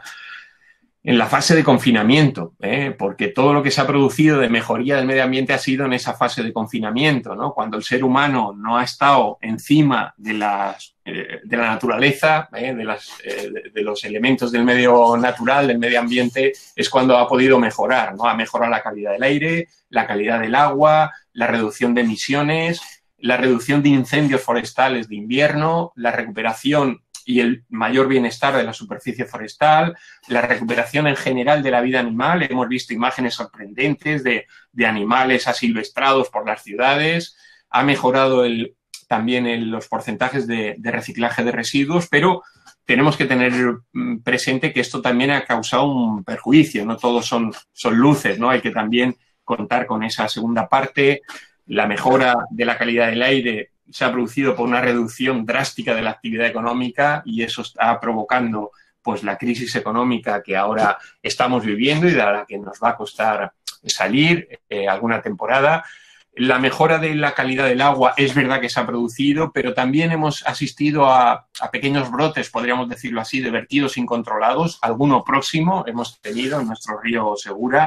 en la fase de confinamiento, ¿eh? Porque todo lo que se ha producido de mejoría del medio ambiente ha sido en esa fase de confinamiento, ¿no? Cuando el ser humano no ha estado encima de, las, eh, de la naturaleza, ¿eh? de, las, eh, de los elementos del medio natural, del medio ambiente, es cuando ha podido mejorar, ¿no? Ha mejorado la calidad del aire, la calidad del agua, la reducción de emisiones, la reducción de incendios forestales de invierno, la recuperación y el mayor bienestar de la superficie forestal, la recuperación en general de la vida animal. Hemos visto imágenes sorprendentes de, de animales asilvestrados por las ciudades. Ha mejorado el, también el, los porcentajes de, de reciclaje de residuos, pero tenemos que tener presente que esto también ha causado un perjuicio. No todos son, son luces, ¿no? Hay que también contar con esa segunda parte. La mejora de la calidad del aire se ha producido por una reducción drástica de la actividad económica y eso está provocando pues la crisis económica que ahora estamos viviendo y de la que nos va a costar salir eh, alguna temporada. La mejora de la calidad del agua es verdad que se ha producido, pero también hemos asistido a, a pequeños brotes, podríamos decirlo así, de vertidos incontrolados. Alguno próximo hemos tenido en nuestro río Segura.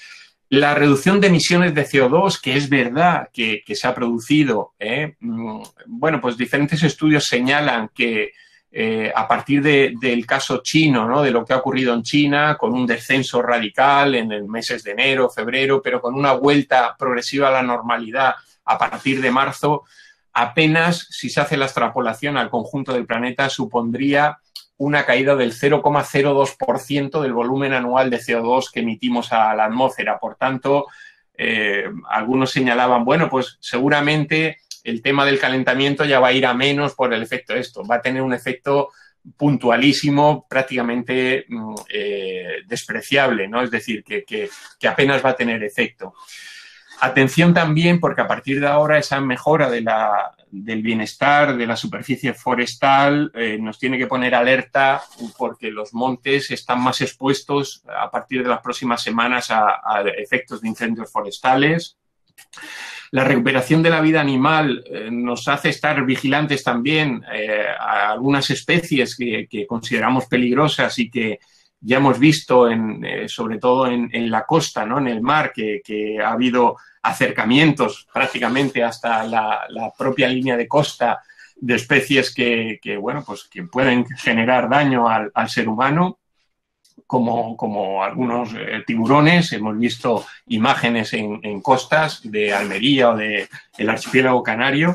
La reducción de emisiones de C O dos, que es verdad que, que se ha producido, ¿eh? Bueno, pues diferentes estudios señalan que eh, a partir de, del caso chino, ¿no? De lo que ha ocurrido en China, con un descenso radical en los meses de enero, febrero, pero con una vuelta progresiva a la normalidad a partir de marzo, apenas, si se hace la extrapolación al conjunto del planeta, supondría una caída del cero coma cero dos por ciento del volumen anual de C O dos que emitimos a la atmósfera. Por tanto, eh, algunos señalaban, bueno, pues seguramente el tema del calentamiento ya va a ir a menos por el efecto de esto. Va a tener un efecto puntualísimo, prácticamente eh, despreciable, ¿no? Es decir, que, que, que apenas va a tener efecto. Atención también, porque a partir de ahora esa mejora de la, del bienestar de la superficie forestal eh, nos tiene que poner alerta porque los montes están más expuestos a partir de las próximas semanas a, a efectos de incendios forestales. La recuperación de la vida animal eh, nos hace estar vigilantes también eh, a algunas especies que, que consideramos peligrosas y que ya hemos visto, en, eh, sobre todo en, en la costa, ¿no? En el mar, que, que ha habido acercamientos prácticamente hasta la, la propia línea de costa de especies que, que, bueno, pues que pueden generar daño al, al ser humano. como, como algunos eh, tiburones. Hemos visto imágenes en, en costas de Almería o del archipiélago canario.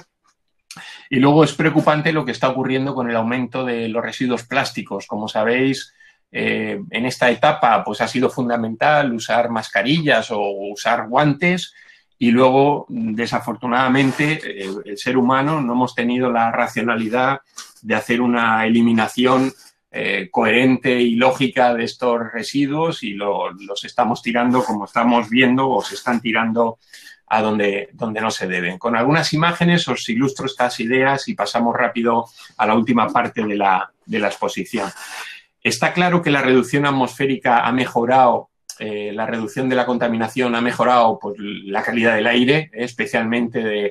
Y luego es preocupante lo que está ocurriendo con el aumento de los residuos plásticos. Como sabéis, eh, en esta etapa pues ha sido fundamental usar mascarillas o usar guantes, y luego, desafortunadamente, eh, el ser humano no hemos tenido la racionalidad de hacer una eliminación eh, coherente y lógica de estos residuos, y lo, los estamos tirando, como estamos viendo, o se están tirando a donde, donde no se deben. Con algunas imágenes os ilustro estas ideas y pasamos rápido a la última parte de la, de la exposición. Está claro que la reducción atmosférica ha mejorado, eh, la reducción de la contaminación ha mejorado pues, la calidad del aire, eh, especialmente de,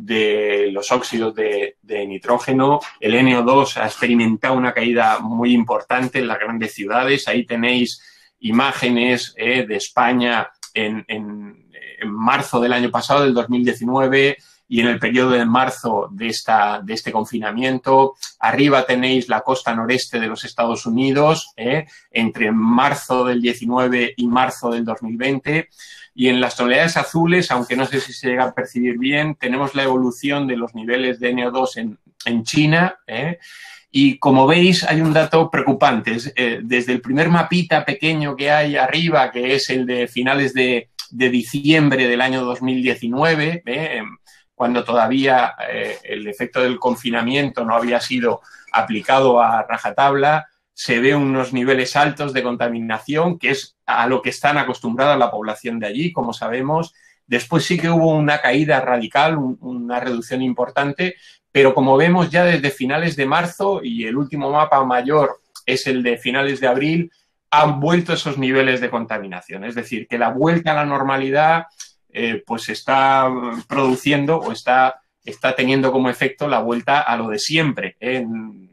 de los óxidos de, de nitrógeno. El N O dos ha experimentado una caída muy importante en las grandes ciudades. Ahí tenéis imágenes eh, de España en, en, en marzo del año pasado, del dos mil diecinueve, y en el periodo de marzo de, esta, de este confinamiento. Arriba tenéis la costa noreste de los Estados Unidos, eh, entre marzo del diecinueve y marzo del dos mil veinte. Y en las tonalidades azules, aunque no sé si se llega a percibir bien, tenemos la evolución de los niveles de N O dos en, en China. Eh, y como veis, hay un dato preocupante. Eh, desde el primer mapita pequeño que hay arriba, que es el de finales de, de diciembre del año dos mil diecinueve, eh, cuando todavía eh, el efecto del confinamiento no había sido aplicado a rajatabla, se ve unos niveles altos de contaminación, que es a lo que están acostumbradas la población de allí, como sabemos. Después sí que hubo una caída radical, un, una reducción importante, pero como vemos ya desde finales de marzo, y el último mapa mayor es el de finales de abril, han vuelto esos niveles de contaminación. Es decir, que la vuelta a la normalidad eh, pues está produciendo o está, está teniendo como efecto la vuelta a lo de siempre. ¿eh?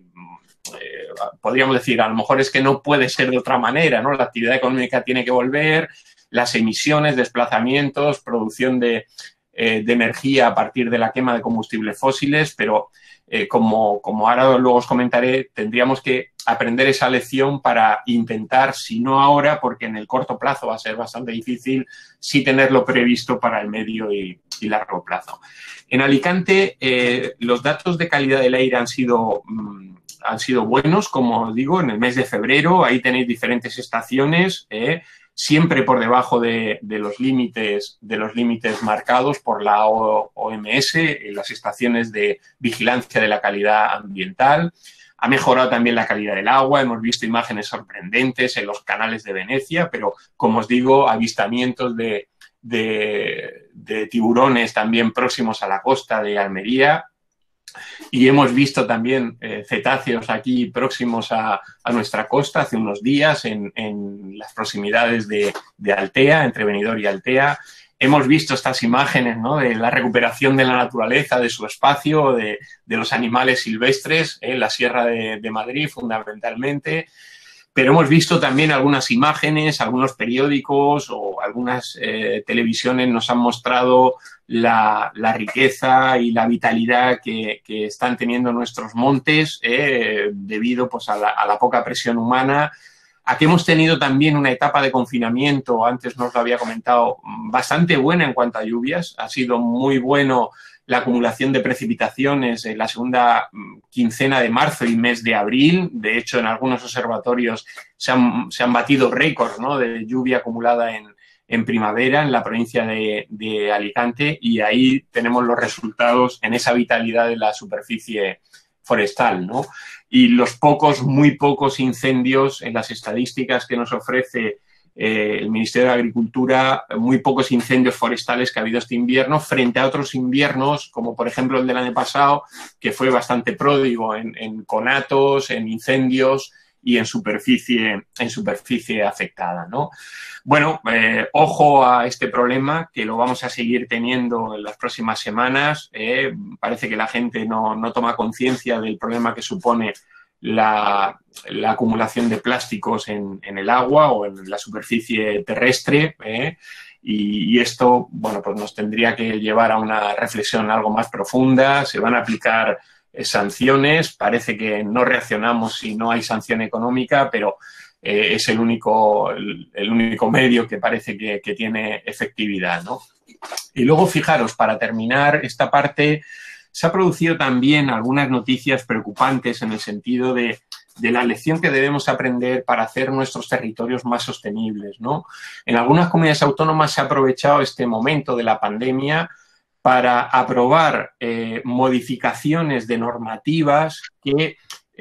Eh, podríamos decir, a lo mejor es que no puede ser de otra manera, ¿no? La actividad económica tiene que volver, las emisiones, desplazamientos, producción de, eh, de energía a partir de la quema de combustibles fósiles, pero eh, como, como ahora luego os comentaré, tendríamos que aprender esa lección para intentar, si no ahora, porque en el corto plazo va a ser bastante difícil, sí tenerlo previsto para el medio y, y largo plazo. En Alicante, eh, los datos de calidad del aire han sido... Mmm, han sido buenos, como digo, en el mes de febrero. Ahí tenéis diferentes estaciones, eh, siempre por debajo de, de los límites de los límites marcados por la O M S, en las estaciones de vigilancia de la calidad ambiental. Ha mejorado también la calidad del agua. Hemos visto imágenes sorprendentes en los canales de Venecia, pero, como os digo, avistamientos de, de, de tiburones también próximos a la costa de Almería. Y hemos visto también eh, cetáceos aquí próximos a, a nuestra costa hace unos días en, en las proximidades de, de Altea, entre Benidorm y Altea. Hemos visto estas imágenes, ¿no?, de la recuperación de la naturaleza, de su espacio, de, de los animales silvestres, en eh, la Sierra de, de Madrid fundamentalmente. Pero hemos visto también algunas imágenes, algunos periódicos o algunas eh, televisiones nos han mostrado la, la riqueza y la vitalidad que, que están teniendo nuestros montes eh, debido pues, a, la, a la poca presión humana. Aquí hemos tenido también una etapa de confinamiento, antes nos lo había comentado, bastante buena en cuanto a lluvias. Ha sido muy bueno la acumulación de precipitaciones en la segunda quincena de marzo y mes de abril. De hecho, en algunos observatorios se han, se han batido récords, ¿no?, de lluvia acumulada en, en primavera en la provincia de, de Alicante, y ahí tenemos los resultados en esa vitalidad de la superficie forestal, ¿no? Y los pocos, muy pocos incendios en las estadísticas que nos ofrece Eh, el Ministerio de Agricultura, muy pocos incendios forestales que ha habido este invierno frente a otros inviernos, como por ejemplo el del año pasado, que fue bastante pródigo en, en conatos, en incendios y en superficie, en superficie afectada, ¿no? Bueno, eh, ojo a este problema, que lo vamos a seguir teniendo en las próximas semanas. Eh, parece que la gente no, no toma conciencia del problema que supone La, la acumulación de plásticos en, en el agua o en la superficie terrestre, ¿eh? y, y esto, bueno, pues nos tendría que llevar a una reflexión algo más profunda. Se van a aplicar eh, sanciones. Parece que no reaccionamos si no hay sanción económica, pero eh, es el único, el, el único medio que parece que, que tiene efectividad, ¿no? Y luego, fijaros, para terminar esta parte, se ha producido también algunas noticias preocupantes en el sentido de, de la lección que debemos aprender para hacer nuestros territorios más sostenibles, ¿no? En algunas comunidades autónomas se ha aprovechado este momento de la pandemia para aprobar eh, modificaciones de normativas que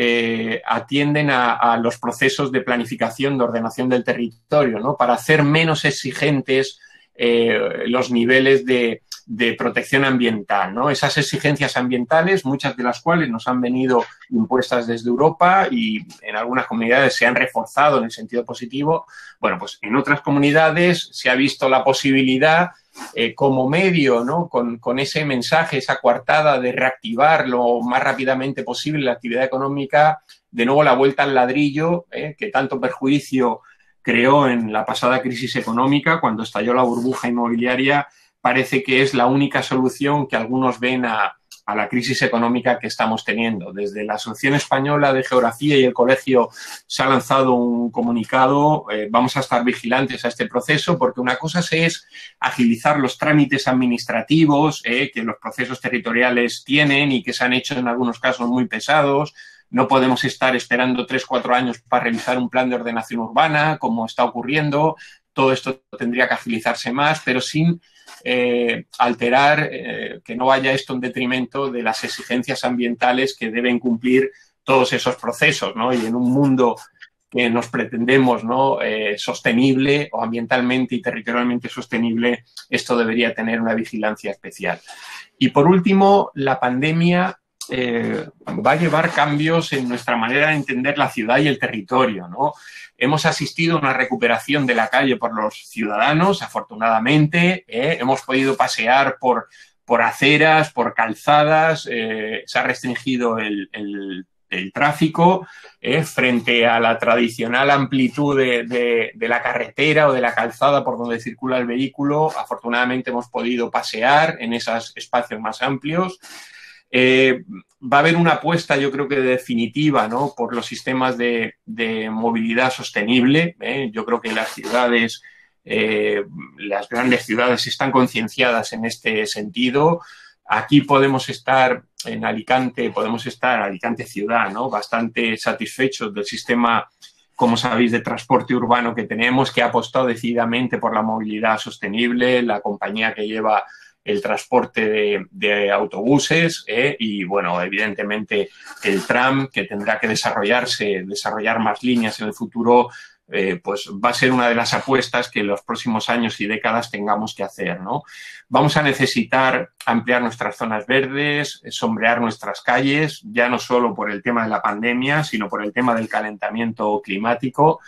eh, atienden a, a los procesos de planificación, de ordenación del territorio, ¿no? Para hacer menos exigentes eh, los niveles de, de protección ambiental, ¿no? Esas exigencias ambientales, muchas de las cuales nos han venido impuestas desde Europa y en algunas comunidades se han reforzado en el sentido positivo. Bueno, pues en otras comunidades se ha visto la posibilidad Eh, como medio, ¿no? Con, con ese mensaje, esa coartada de reactivar lo más rápidamente posible la actividad económica, de nuevo la vuelta al ladrillo, ¿eh? Que tanto perjuicio creó en la pasada crisis económica, cuando estalló la burbuja inmobiliaria. Parece que es la única solución que algunos ven a, a la crisis económica que estamos teniendo. Desde la Asociación Española de Geografía y el Colegio se ha lanzado un comunicado. Eh, vamos a estar vigilantes a este proceso, porque una cosa es agilizar los trámites administrativos eh, que los procesos territoriales tienen y que se han hecho en algunos casos muy pesados. No podemos estar esperando tres, cuatro años para revisar un plan de ordenación urbana, como está ocurriendo. Todo esto tendría que agilizarse más, pero sin eh, alterar, eh, que no vaya esto en detrimento de las exigencias ambientales que deben cumplir todos esos procesos, ¿no? Y en un mundo que nos pretendemos, ¿no? eh, sostenible o ambientalmente y territorialmente sostenible, esto debería tener una vigilancia especial. Y por último, la pandemia eh, va a llevar cambios en nuestra manera de entender la ciudad y el territorio, ¿no? Hemos asistido a una recuperación de la calle por los ciudadanos, afortunadamente. ¿eh? Hemos podido pasear por, por aceras, por calzadas. Eh, se ha restringido el, el, el tráfico ¿eh? frente a la tradicional amplitud de, de, de la carretera o de la calzada por donde circula el vehículo. Afortunadamente hemos podido pasear en esos espacios más amplios. Eh, va a haber una apuesta, yo creo que definitiva, ¿no? Por los sistemas de, de movilidad sostenible. ¿eh? Yo creo que las ciudades, eh, las grandes ciudades están concienciadas en este sentido. Aquí podemos estar, en Alicante, podemos estar, Alicante ciudad, ¿no? Bastante satisfechos del sistema, como sabéis, de transporte urbano que tenemos, que ha apostado decididamente por la movilidad sostenible, la compañía que lleva el transporte de, de autobuses eh, y, bueno, evidentemente el tram, que tendrá que desarrollarse, desarrollar más líneas en el futuro, eh, pues va a ser una de las apuestas que en los próximos años y décadas tengamos que hacer, ¿no? Vamos a necesitar ampliar nuestras zonas verdes, sombrear nuestras calles, ya no solo por el tema de la pandemia, sino por el tema del calentamiento climático.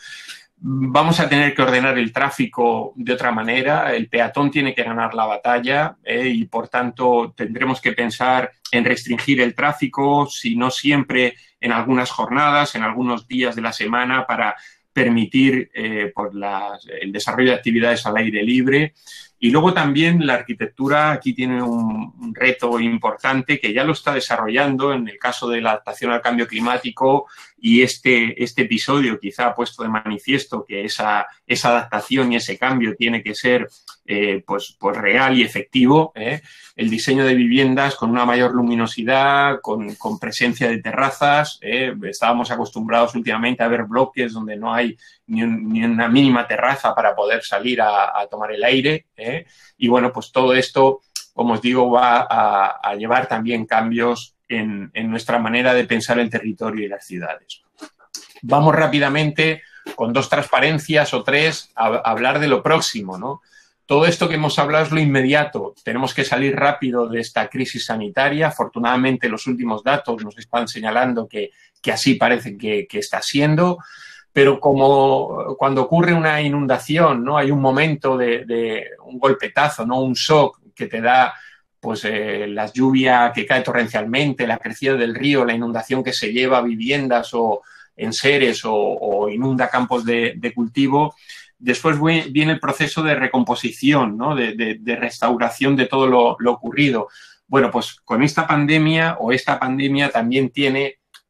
Vamos a tener que ordenar el tráfico de otra manera. El peatón tiene que ganar la batalla eh, y, por tanto, tendremos que pensar en restringir el tráfico, si no siempre, en algunas jornadas, en algunos días de la semana, para permitir eh, por las, el desarrollo de actividades al aire libre. Y luego también la arquitectura aquí tiene un, un reto importante que ya lo está desarrollando en el caso de la adaptación al cambio climático, y este, este episodio quizá ha puesto de manifiesto que esa, esa adaptación y ese cambio tiene que ser eh, pues, pues real y efectivo. ¿eh? El diseño de viviendas con una mayor luminosidad, con, con presencia de terrazas. ¿eh? Estábamos acostumbrados últimamente a ver bloques donde no hay ni, un, ni una mínima terraza para poder salir a, a tomar el aire. ¿eh? Y bueno, pues todo esto, como os digo, va a, a llevar también cambios en, en nuestra manera de pensar el territorio y las ciudades. Vamos rápidamente, con dos transparencias o tres, a, a hablar de lo próximo, ¿no? Todo esto que hemos hablado es lo inmediato. Tenemos que salir rápido de esta crisis sanitaria. Afortunadamente, los últimos datos nos están señalando que, que así parece que, que está siendo. Pero como cuando ocurre una inundación, ¿no? Hay un momento de, de un golpetazo, ¿no? Un shock que te da pues eh, la lluvia que cae torrencialmente, la crecida del río, la inundación que se lleva a viviendas o enseres o, o inunda campos de, de cultivo. Después viene el proceso de recomposición, ¿no? de, de, de restauración de todo lo, lo ocurrido. Bueno, pues con esta pandemia o esta pandemia también tiene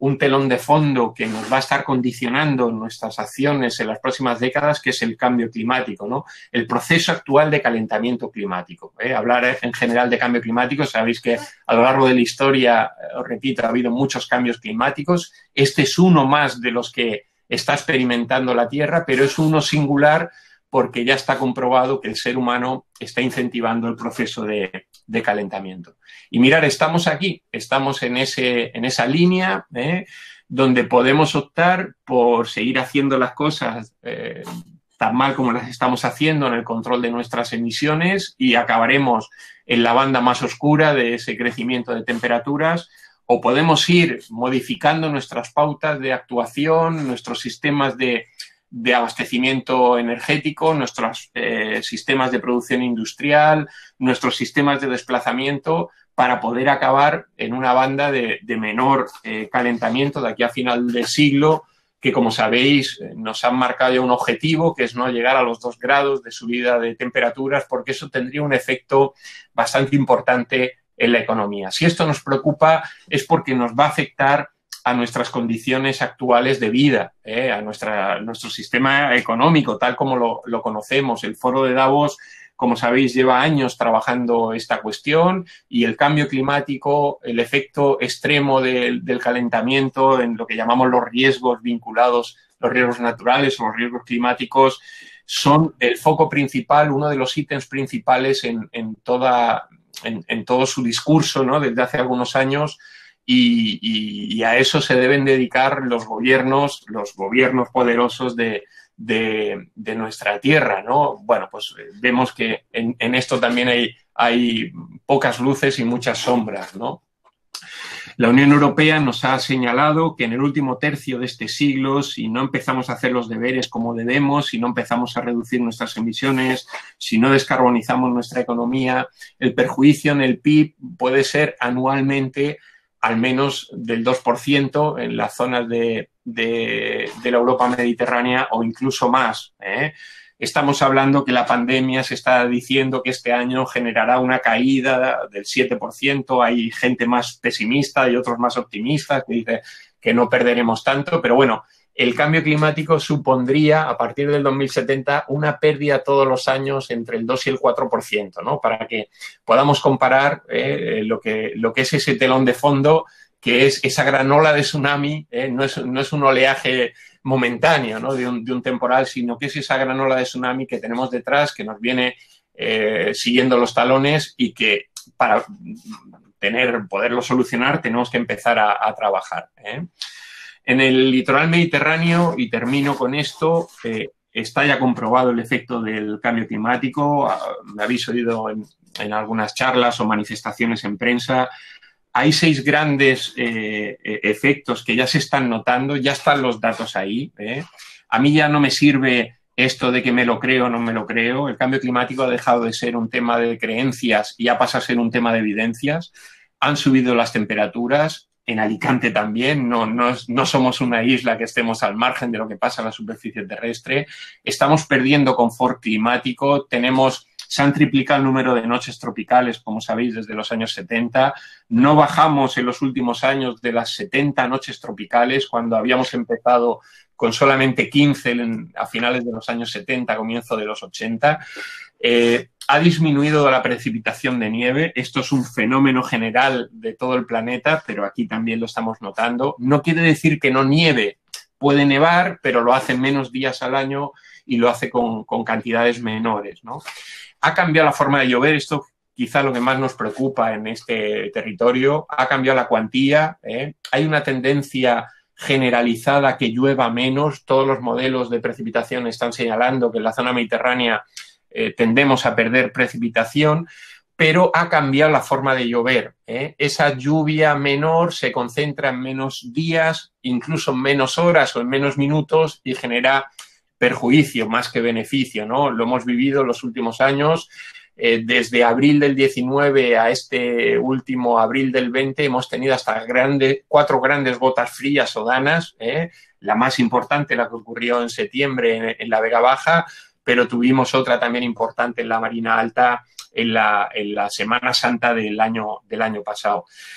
un telón de fondo que nos va a estar condicionando nuestras acciones en las próximas décadas, que es el cambio climático, ¿no? El proceso actual de calentamiento climático. ¿eh? Hablar en general de cambio climático, sabéis que a lo largo de la historia, os repito, ha habido muchos cambios climáticos. Este es uno más de los que está experimentando la Tierra, pero es uno singular porque ya está comprobado que el ser humano está incentivando el proceso de, de calentamiento. Y mirar, estamos aquí, estamos en, ese, en esa línea ¿eh? donde podemos optar por seguir haciendo las cosas eh, tan mal como las estamos haciendo en el control de nuestras emisiones y acabaremos en la banda más oscura de ese crecimiento de temperaturas, o podemos ir modificando nuestras pautas de actuación, nuestros sistemas de de abastecimiento energético, nuestros eh, sistemas de producción industrial, nuestros sistemas de desplazamiento, para poder acabar en una banda de, de menor eh, calentamiento de aquí a final del siglo, que, como sabéis, nos han marcado ya un objetivo, que es no llegar a los dos grados de subida de temperaturas, porque eso tendría un efecto bastante importante en la economía. Si esto nos preocupa es porque nos va a afectar a nuestras condiciones actuales de vida, ¿eh? a nuestra, nuestro sistema económico, tal como lo, lo conocemos. El Foro de Davos, como sabéis, lleva años trabajando esta cuestión, y el cambio climático, el efecto extremo de, del calentamiento en lo que llamamos los riesgos vinculados, los riesgos naturales o los riesgos climáticos, son el foco principal, uno de los ítems principales en, en, toda, en, en todo su discurso, ¿no? Desde hace algunos años. Y, y, y a eso se deben dedicar los gobiernos, los gobiernos poderosos de, de, de nuestra tierra, ¿no? Bueno, pues vemos que en, en esto también hay, hay pocas luces y muchas sombras, ¿no? La Unión Europea nos ha señalado que en el último tercio de este siglo, si no empezamos a hacer los deberes como debemos, si no empezamos a reducir nuestras emisiones, si no descarbonizamos nuestra economía, el perjuicio en el P I B puede ser anualmente al menos del dos por ciento en las zonas de, de, de la Europa mediterránea, o incluso más. ¿eh? Estamos hablando que la pandemia se está diciendo que este año generará una caída del siete por ciento. Hay gente más pesimista y otros más optimistas que dice que no perderemos tanto. Pero bueno, el cambio climático supondría, a partir del dos mil setenta, una pérdida todos los años entre el dos y el cuatro por ciento, ¿no? Para que podamos comparar eh, lo que, lo que es ese telón de fondo, que es esa gran ola de tsunami, ¿eh? no, es, no es un oleaje momentáneo, ¿no? de, un, de un temporal, sino que es esa gran ola de tsunami que tenemos detrás, que nos viene eh, siguiendo los talones, y que para tener, poderlo solucionar tenemos que empezar a, a trabajar. ¿eh? En el litoral mediterráneo, y termino con esto, eh, está ya comprobado el efecto del cambio climático. Me habéis oído en, en algunas charlas o manifestaciones en prensa. Hay seis grandes eh, efectos que ya se están notando, ya están los datos ahí. ¿eh? A mí ya no me sirve esto de que me lo creo o no me lo creo. El cambio climático ha dejado de ser un tema de creencias y ha pasado a ser un tema de evidencias. Han subido las temperaturas. En Alicante también, no, no, no somos una isla que estemos al margen de lo que pasa en la superficie terrestre. Estamos perdiendo confort climático, tenemos, se han triplicado el número de noches tropicales, como sabéis, desde los años setenta. No bajamos en los últimos años de las setenta noches tropicales, cuando habíamos empezado con solamente quince en, a finales de los años setenta, comienzo de los ochenta. Eh, ha disminuido la precipitación de nieve. Esto es un fenómeno general de todo el planeta, pero aquí también lo estamos notando. No quiere decir que no nieve. Puede nevar, pero lo hace menos días al año y lo hace con, con cantidades menores, ¿no? Ha cambiado la forma de llover. Esto quizá lo que más nos preocupa en este territorio. Ha cambiado la cuantía. ¿eh? Hay una tendencia generalizada que llueva menos. Todos los modelos de precipitación están señalando que en la zona mediterránea eh, tendemos a perder precipitación, pero ha cambiado la forma de llover. ¿eh? Esa lluvia menor se concentra en menos días, incluso en menos horas o en menos minutos, y genera perjuicio más que beneficio, ¿no? Lo hemos vivido en los últimos años. Eh, desde abril del diecinueve a este último abril del veinte hemos tenido hasta grande, cuatro grandes gotas frías o danas, ¿eh? La más importante, la que ocurrió en septiembre en, en la Vega Baja, pero tuvimos otra también importante en la Marina Alta en la, en la Semana Santa del año, del año pasado.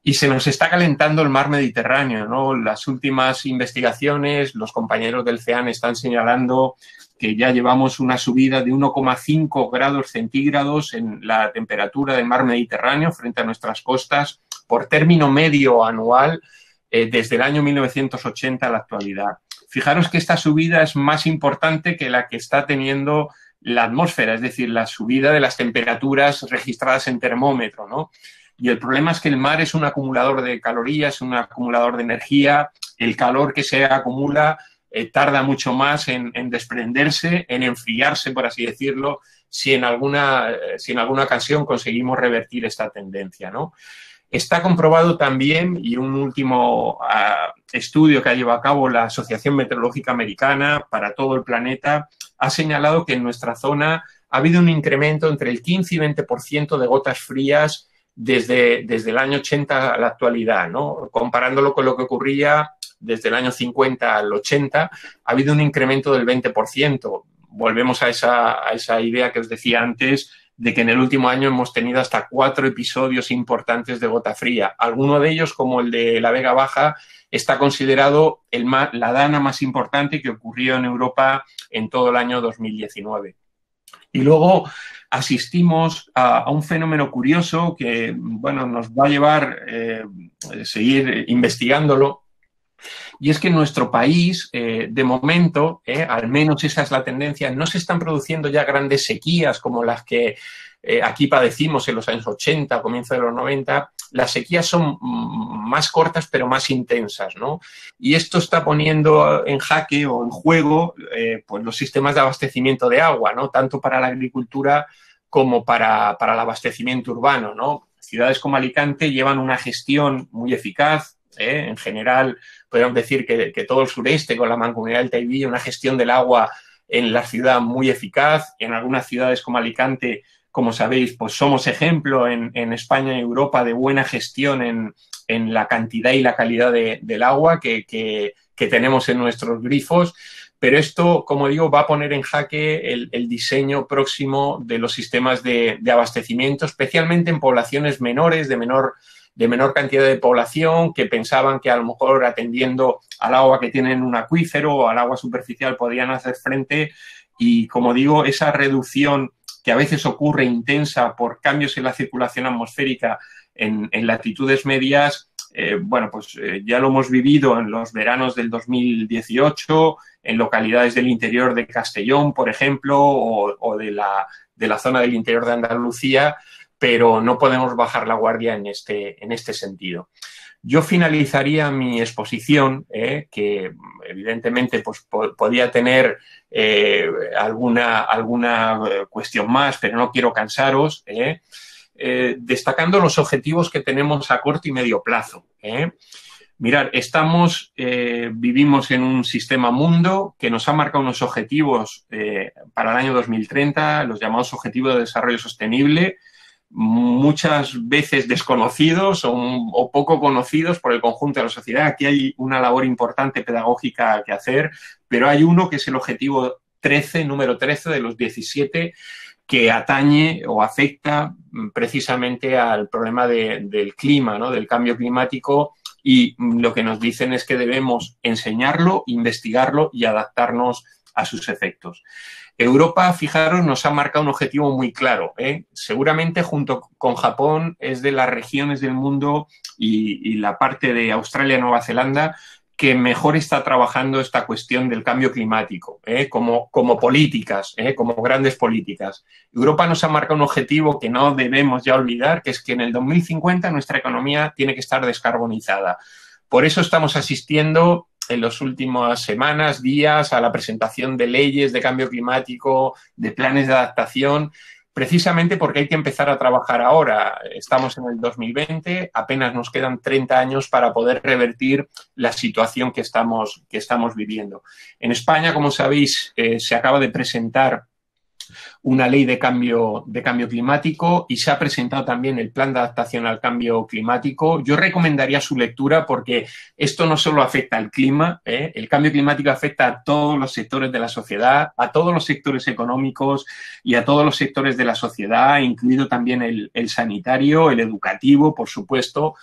y se nos está calentando el mar Mediterráneo, ¿no? Las últimas investigaciones, los compañeros del C E A N están señalando que ya llevamos una subida de uno coma cinco grados centígrados en la temperatura del mar Mediterráneo frente a nuestras costas por término medio anual eh, desde el año mil novecientos ochenta a la actualidad. Fijaros que esta subida es más importante que la que está teniendo la atmósfera, es decir, la subida de las temperaturas registradas en termómetro, ¿no? Y el problema es que el mar es un acumulador de calorías, un acumulador de energía. El calor que se acumula eh, tarda mucho más en, en desprenderse, en enfriarse, por así decirlo, si en alguna, si en alguna ocasión conseguimos revertir esta tendencia, ¿no? Está comprobado también, y un último uh, estudio que ha llevado a cabo la Asociación Meteorológica Americana para todo el planeta, ha señalado que en nuestra zona ha habido un incremento entre el quince y veinte por ciento de gotas frías desde, desde el año ochenta a la actualidad, ¿no? Comparándolo con lo que ocurría desde el año cincuenta al ochenta, ha habido un incremento del veinte por ciento. Volvemos a esa, a esa idea que os decía antes, de que en el último año hemos tenido hasta cuatro episodios importantes de gota fría. Alguno de ellos, como el de la Vega Baja, está considerado el más, la dana más importante que ocurrió en Europa en todo el año dos mil diecinueve. Y luego asistimos a, a un fenómeno curioso que, bueno, nos va a llevar eh, a seguir investigándolo. Y es que en nuestro país, eh, de momento, eh, al menos esa es la tendencia, no se están produciendo ya grandes sequías como las que eh, aquí padecimos en los años ochenta, comienzo de los noventa. Las sequías son más cortas pero más intensas, ¿no? Y esto está poniendo en jaque o en juego eh, pues los sistemas de abastecimiento de agua, ¿no? Tanto para la agricultura como para, para el abastecimiento urbano, ¿no? Ciudades como Alicante llevan una gestión muy eficaz. ¿Eh? En general, podemos decir que, que todo el sureste, con la Mancomunidad del Taibí, una gestión del agua en la ciudad muy eficaz. En algunas ciudades como Alicante, como sabéis, pues somos ejemplo en, en España y Europa de buena gestión en, en la cantidad y la calidad de, del agua que, que, que tenemos en nuestros grifos. Pero esto, como digo, va a poner en jaque el, el diseño próximo de los sistemas de, de abastecimiento, especialmente en poblaciones menores, de menor de menor cantidad de población, que pensaban que a lo mejor atendiendo al agua que tienen un acuífero o al agua superficial podían hacer frente. Y, como digo, esa reducción que a veces ocurre intensa por cambios en la circulación atmosférica en, en latitudes medias, eh, bueno, pues eh, ya lo hemos vivido en los veranos del dos mil dieciocho, en localidades del interior de Castellón, por ejemplo, o, o de, la, de la zona del interior de Andalucía, pero no podemos bajar la guardia en este, en este sentido. Yo finalizaría mi exposición, eh, que evidentemente pues, po podía tener eh, alguna, alguna cuestión más, pero no quiero cansaros, eh, eh, destacando los objetivos que tenemos a corto y medio plazo. Eh. Mirad, estamos, eh, vivimos en un sistema mundo que nos ha marcado unos objetivos eh, para el año dos mil treinta, los llamados Objetivos de Desarrollo Sostenible, muchas veces desconocidos o, o poco conocidos por el conjunto de la sociedad. Aquí hay una labor importante pedagógica que hacer, pero hay uno que es el objetivo trece, número trece de los diecisiete, que atañe o afecta precisamente al problema de, del clima, ¿no? Del cambio climático, y lo que nos dicen es que debemos enseñarlo, investigarlo y adaptarnos a sus efectos. Europa, fijaros, nos ha marcado un objetivo muy claro, ¿eh? Seguramente junto con Japón es de las regiones del mundo y, y la parte de Australia y Nueva Zelanda que mejor está trabajando esta cuestión del cambio climático, ¿eh? como, como políticas, ¿eh? como grandes políticas. Europa nos ha marcado un objetivo que no debemos ya olvidar, que es que en el dos mil cincuenta nuestra economía tiene que estar descarbonizada. Por eso estamos asistiendo en las últimas semanas, días, a la presentación de leyes de cambio climático, de planes de adaptación, precisamente porque hay que empezar a trabajar ahora. Estamos en el dos mil veinte, apenas nos quedan treinta años para poder revertir la situación que estamos, que estamos viviendo. En España, como sabéis, eh, se acaba de presentar una ley de cambio, de cambio climático y se ha presentado también el plan de adaptación al cambio climático. Yo recomendaría su lectura porque esto no solo afecta al clima, ¿eh? El cambio climático afecta a todos los sectores de la sociedad, a todos los sectores económicos y a todos los sectores de la sociedad, incluido también el, el sanitario, el educativo, por supuesto.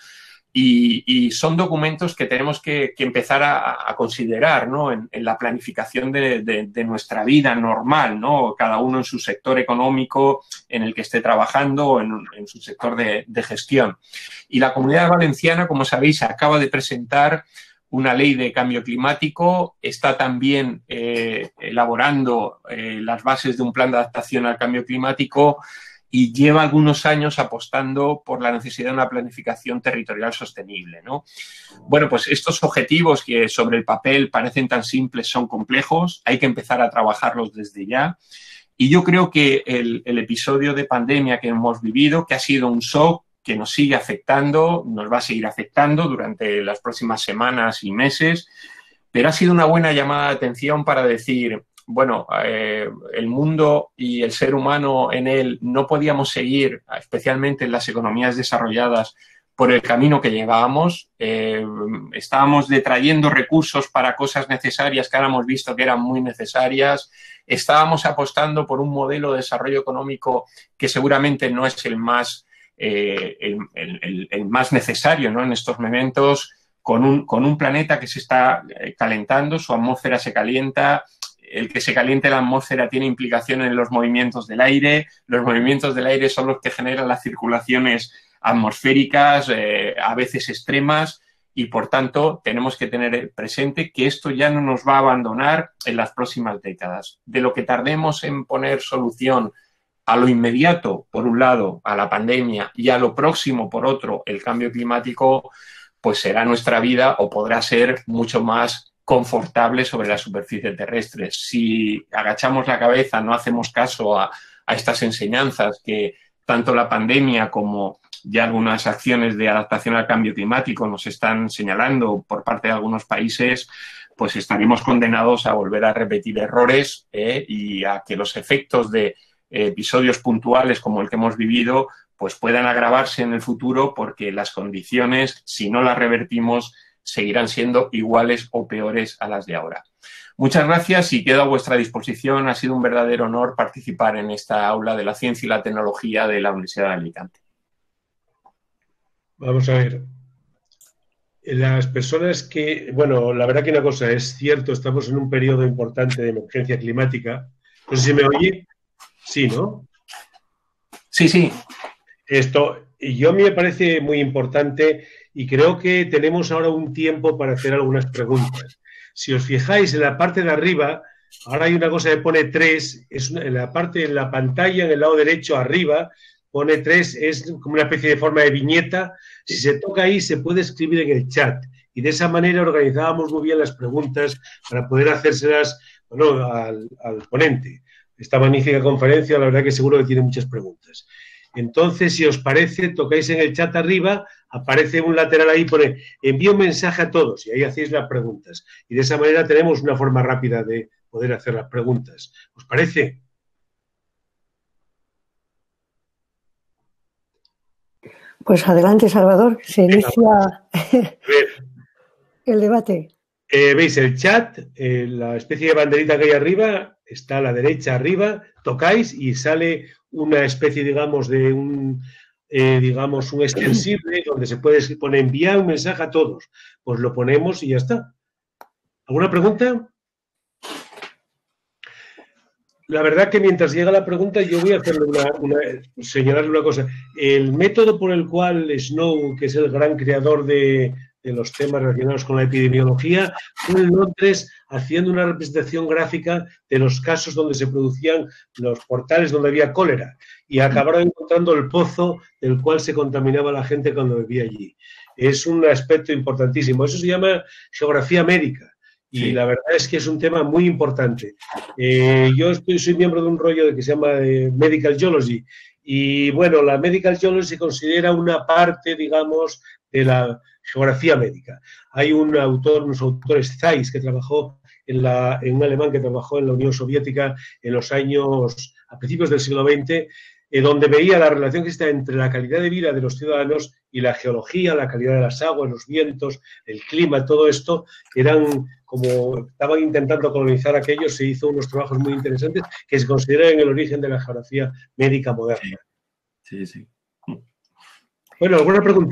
Y, y son documentos que tenemos que, que empezar a, a considerar, ¿no? en, en la planificación de, de, de nuestra vida normal, ¿no? Cada uno en su sector económico en el que esté trabajando o en, en su sector de, de gestión. Y la Comunidad Valenciana, como sabéis, acaba de presentar una ley de cambio climático, está también eh, elaborando eh, las bases de un plan de adaptación al cambio climático y lleva algunos años apostando por la necesidad de una planificación territorial sostenible, ¿no? Bueno, pues estos objetivos que sobre el papel parecen tan simples son complejos, hay que empezar a trabajarlos desde ya. Y yo creo que el, el episodio de pandemia que hemos vivido, que ha sido un shock, que nos sigue afectando, nos va a seguir afectando durante las próximas semanas y meses, pero ha sido una buena llamada de atención para decir, bueno, eh, el mundo y el ser humano en él no podíamos seguir, especialmente en las economías desarrolladas, por el camino que llevábamos. Eh, estábamos detrayendo recursos para cosas necesarias que ahora hemos visto que eran muy necesarias. Estábamos apostando por un modelo de desarrollo económico que seguramente no es el más, eh, el, el, el más necesario, ¿no? En estos momentos, con un, con un planeta que se está calentando, su atmósfera se calienta. El que se caliente la atmósfera tiene implicación en los movimientos del aire. Los movimientos del aire son los que generan las circulaciones atmosféricas, eh, a veces extremas, y por tanto tenemos que tener presente que esto ya no nos va a abandonar en las próximas décadas. De lo que tardemos en poner solución a lo inmediato, por un lado, a la pandemia, y a lo próximo, por otro, el cambio climático, pues será nuestra vida o podrá ser mucho más confortable sobre la superficie terrestre. Si agachamos la cabeza, no hacemos caso a, a estas enseñanzas que tanto la pandemia como ya algunas acciones de adaptación al cambio climático nos están señalando por parte de algunos países, pues estaremos condenados a volver a repetir errores eh, y a que los efectos de eh, episodios puntuales como el que hemos vivido pues puedan agravarse en el futuro, porque las condiciones, si no las revertimos, seguirán siendo iguales o peores a las de ahora. Muchas gracias y quedo a vuestra disposición. Ha sido un verdadero honor participar en esta aula de la ciencia y la tecnología de la Universidad de Alicante. Vamos a ver. Las personas que, bueno, la verdad que una cosa es cierto, estamos en un periodo importante de emergencia climática. No sé si me oye. Sí, ¿no? Sí, sí. Esto, y yo a mí me parece muy importante y creo que tenemos ahora un tiempo para hacer algunas preguntas. Si os fijáis en la parte de arriba, ahora hay una cosa que pone tres, es una, en la parte de la pantalla, en el lado derecho arriba, pone tres, es como una especie de forma de viñeta. Si se toca ahí, se puede escribir en el chat. Y de esa manera organizábamos muy bien las preguntas para poder hacérselas, bueno, al, al ponente. Esta magnífica conferencia, la verdad que seguro que tiene muchas preguntas. Entonces, si os parece, tocáis en el chat arriba, aparece un lateral ahí, pone envío un mensaje a todos y ahí hacéis las preguntas. Y de esa manera tenemos una forma rápida de poder hacer las preguntas. ¿Os parece? Pues adelante, Salvador, se inicia el debate. Eh, ¿Veis el chat? Eh, la especie de banderita que hay arriba está a la derecha arriba, tocáis y sale una especie, digamos, de un, eh, digamos, un extensible donde se puede poner enviar un mensaje a todos. Pues lo ponemos y ya está. ¿Alguna pregunta? La verdad que mientras llega la pregunta yo voy a hacerle una, una, señalarle una cosa. El método por el cual Snow, que es el gran creador de, de los temas relacionados con la epidemiología, fue en Londres haciendo una representación gráfica de los casos donde se producían los portales donde había cólera y acabaron encontrando el pozo del cual se contaminaba la gente cuando vivía allí. Es un aspecto importantísimo. Eso se llama geografía médica. Y sí, la verdad es que es un tema muy importante. Eh, yo estoy, soy miembro de un rollo que se llama eh, Medical Geology. Y bueno, la Medical Geology se considera una parte, digamos, de la geografía médica. Hay un autor, unos autores, Zeiss, que trabajó en, la, en un alemán que trabajó en la Unión Soviética en los años, a principios del siglo veinte, eh, donde veía la relación que está entre la calidad de vida de los ciudadanos y la geología, la calidad de las aguas, los vientos, el clima, todo esto, eran como estaban intentando colonizar aquello, se hizo unos trabajos muy interesantes que se consideran el origen de la geografía médica moderna. Sí, sí. Bueno, ¿alguna pregunta?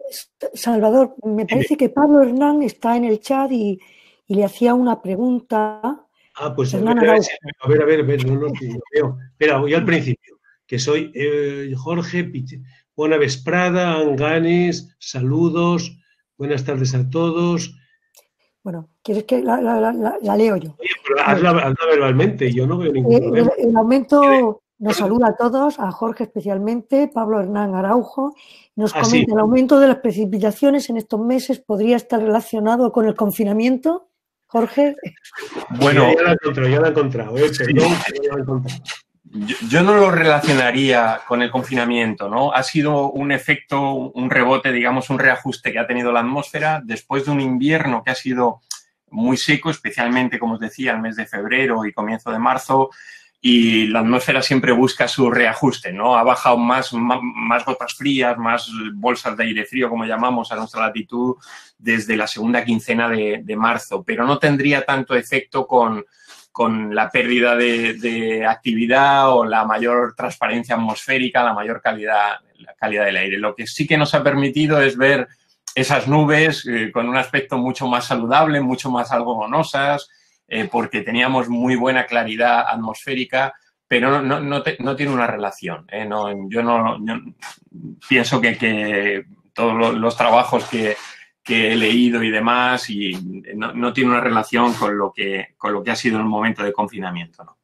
Salvador, me parece que Pablo Hernán está en el chat y, y le hacía una pregunta. Ah, pues a ver, a ver, a ver, a ver, a ver, no, no, no veo. Espera, voy al principio, que soy eh, Jorge Pich Buena vesprada, Anganes, saludos, buenas tardes a todos. Bueno, ¿quieres que la, la, la, la leo yo? Oye, pero hazla, hazla verbalmente, yo no veo ningún eh, problema. El, el aumento nos saluda a todos, a Jorge especialmente, Pablo Hernán Araujo, nos Ah, comenta sí. el aumento de las precipitaciones en estos meses podría estar relacionado con el confinamiento, Jorge. Bueno, ya, ya la he encontrado, ya la he encontrado, eh, perdón, sí. ya la he encontrado. Yo, yo no lo relacionaría con el confinamiento, ¿no? Ha sido un efecto, un rebote, digamos, un reajuste que ha tenido la atmósfera después de un invierno que ha sido muy seco, especialmente, como os decía, el mes de febrero y comienzo de marzo, y la atmósfera siempre busca su reajuste, ¿no? Ha bajado más, más, más gotas frías, más bolsas de aire frío, como llamamos, a nuestra latitud desde la segunda quincena de, de marzo, pero no tendría tanto efecto con... con la pérdida de, de actividad o la mayor transparencia atmosférica, la mayor calidad, la calidad del aire. Lo que sí que nos ha permitido es ver esas nubes eh, con un aspecto mucho más saludable, mucho más algodonosas, eh, porque teníamos muy buena claridad atmosférica, pero no, no, te, no tiene una relación. ¿eh? No, yo no yo pienso que, que todos los, los trabajos que... que he leído y demás, y no, no tiene una relación con lo que con lo que ha sido el momento de confinamiento, ¿no?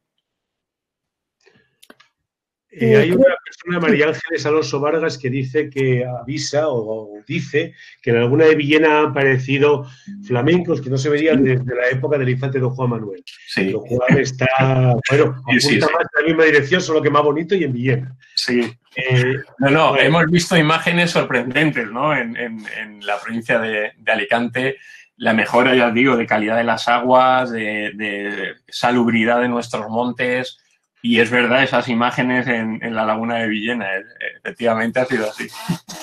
Eh, hay una persona, María Ángeles Alonso Vargas, que dice que avisa o, o dice que en alguna de Villena han aparecido flamencos que no se veían desde la época del infante don Juan Manuel. Sí. Lo cual está, bueno, apunta sí, sí, sí. más en la misma dirección, solo que más bonito y en Villena. Sí. Eh, no, no, bueno. hemos visto imágenes sorprendentes, ¿no? En, en, en la provincia de, de Alicante, la mejora, ya os digo, de calidad de las aguas, de, de salubridad de nuestros montes. Y es verdad, esas imágenes en, en la laguna de Villena, efectivamente ha sido así.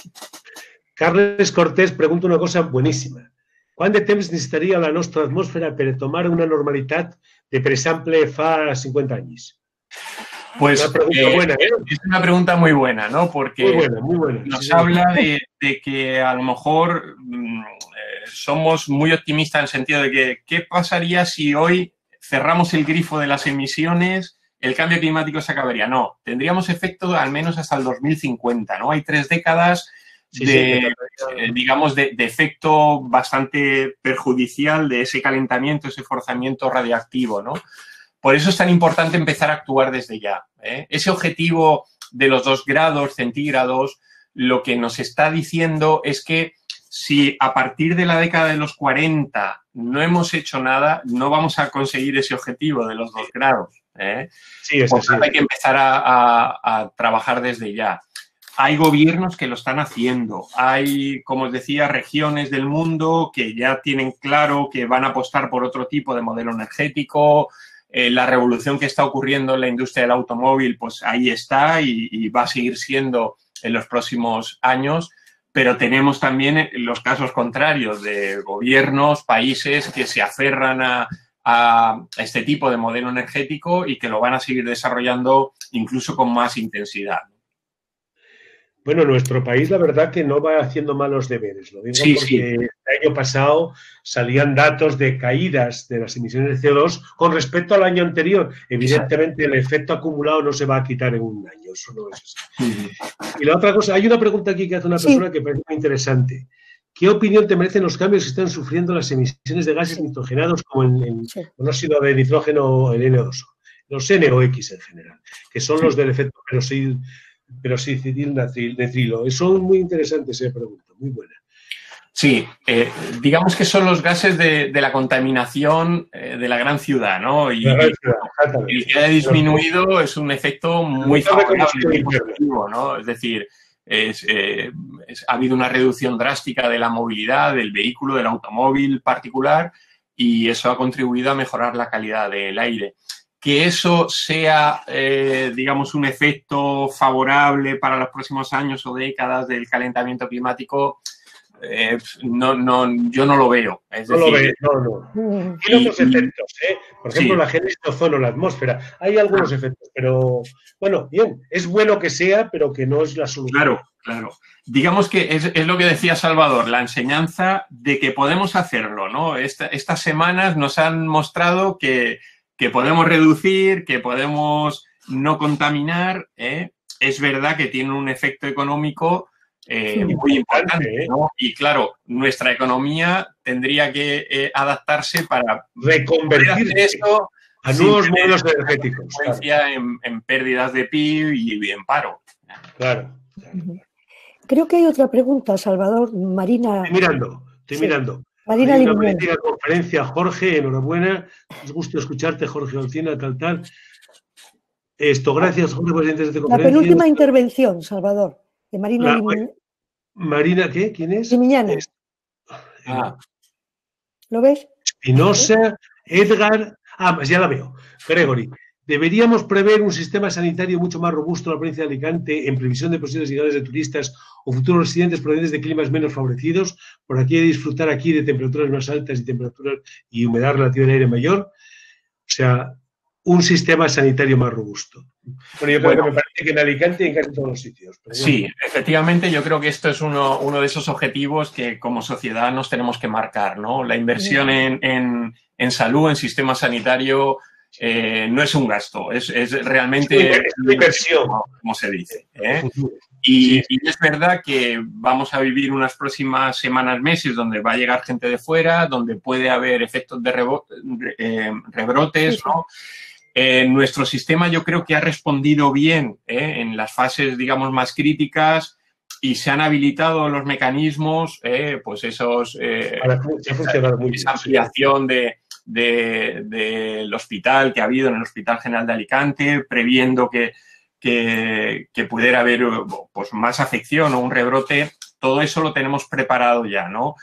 Carles Cortés pregunta una cosa buenísima. Quant de temps necessitaria la nostra atmósfera per tomar una normalitat de, per exemple, fa cincuenta anys? Pues una pregunta eh, buena, ¿eh? Es una pregunta muy buena, ¿no? Porque muy buena, muy buena. nos sí, habla de, de que a lo mejor mmm, eh, somos muy optimistas en el sentido de que ¿qué pasaría si hoy cerramos el grifo de las emisiones? El cambio climático se acabaría. No, tendríamos efecto al menos hasta el dos mil cincuenta, ¿no? Hay tres décadas sí, de, sí, eh, digamos, de, de efecto bastante perjudicial de ese calentamiento, ese forzamiento radiactivo, ¿no? Por eso es tan importante empezar a actuar desde ya, ¿eh? Ese objetivo de los dos grados centígrados, lo que nos está diciendo es que si a partir de la década de los cuarenta no hemos hecho nada, no vamos a conseguir ese objetivo de los dos grados. ¿eh? Sí, es así. Hay que empezar a, a, a trabajar desde ya. Hay gobiernos que lo están haciendo. Hay, como os decía, regiones del mundo que ya tienen claro que van a apostar por otro tipo de modelo energético. Eh, la revolución que está ocurriendo en la industria del automóvil, pues ahí está y, y va a seguir siendo en los próximos años. Pero tenemos también los casos contrarios de gobiernos, países que se aferran a, a este tipo de modelo energético y que lo van a seguir desarrollando incluso con más intensidad. Bueno, nuestro país, la verdad que no va haciendo malos deberes. Lo digo sí, porque sí. el año pasado salían datos de caídas de las emisiones de C O dos con respecto al año anterior. Evidentemente, Exacto. El efecto acumulado no se va a quitar en un año. Eso no es así. Sí. Y la otra cosa, hay una pregunta aquí que hace una persona sí. que parece muy interesante. ¿Qué opinión te merecen los cambios que están sufriendo las emisiones de gases sí. nitrogenados como el, el sí. monóxido de nitrógeno o el N O dos? Los N O X en general, que son sí. los del efecto peroxidil. Pero sí, citilnetrilo. Son muy interesantes esa pregunta, muy buena. Sí, eh, digamos que son los gases de, de la contaminación eh, de la gran ciudad, ¿no? Y, gran ciudad, y el que ha disminuido es un efecto muy favorable, muy positivo, ¿no? Es decir, es, eh, es, ha habido una reducción drástica de la movilidad, del vehículo, del automóvil particular, y eso ha contribuido a mejorar la calidad del aire. Que eso sea, eh, digamos, un efecto favorable para los próximos años o décadas del calentamiento climático, eh, no, no, yo no lo veo. Es no decir, lo ve, no, no. Tiene otros efectos, ¿eh? Por ejemplo, sí. La génesis de ozono, la atmósfera. Hay algunos ah. efectos, pero bueno, bien, es bueno que sea, pero que no es la solución. Claro, claro. Digamos que es, es lo que decía Salvador, la enseñanza de que podemos hacerlo, ¿no? Esta, estas semanas nos han mostrado que, que podemos reducir, que podemos no contaminar, ¿eh? Es verdad que tiene un efecto económico eh, sí, muy importante, ¿no? Y claro, nuestra economía tendría que eh, adaptarse para reconvertirse eso a nuevos modelos energéticos. Claro. En, en pérdidas de P I B y en paro. Claro. Creo que hay otra pregunta, Salvador. Marina. Estoy mirando, estoy sí. mirando. Marina hay una magnífica conferencia, Jorge, enhorabuena. Es gusto escucharte, Jorge Olcina, tal, tal. Esto, gracias, Jorge, presidente de esta conferencia. La penúltima intervención, Salvador, de Marina Limiñana. Marina, ¿qué? ¿Quién es? Limiñana. Es... Ah. ¿Lo ves? Espinosa, Edgar... Ah, ya la veo. Gregory. Deberíamos prever un sistema sanitario mucho más robusto en la provincia de Alicante en previsión de posibles llegades de turistas o futuros residentes provenientes de climas menos favorecidos, por aquí de disfrutar aquí de temperaturas más altas y temperaturas y humedad relativa del aire mayor. O sea, un sistema sanitario más robusto. Bueno, yo creo bueno, que me parece que en Alicante y en casi todos los sitios. Pero bueno. Sí, efectivamente, yo creo que esto es uno, uno de esos objetivos que como sociedad nos tenemos que marcar, ¿no? La inversión en, en, en salud, en sistema sanitario, eh, no es un gasto, es, es realmente es una inversión, como se dice. ¿eh? Y, sí. y es verdad que vamos a vivir unas próximas semanas, meses, donde va a llegar gente de fuera, donde puede haber efectos de rebo, eh, rebrotes, sí, sí. ¿no? Eh, nuestro sistema yo creo que ha respondido bien ¿eh? en las fases, digamos, más críticas y se han habilitado los mecanismos, eh, pues esos, eh, esa, muy esa ampliación de, de, del hospital que ha habido en el Hospital General de Alicante, previendo que, que, que pudiera haber pues, más afección o un rebrote. Todo eso lo tenemos preparado ya, ¿no?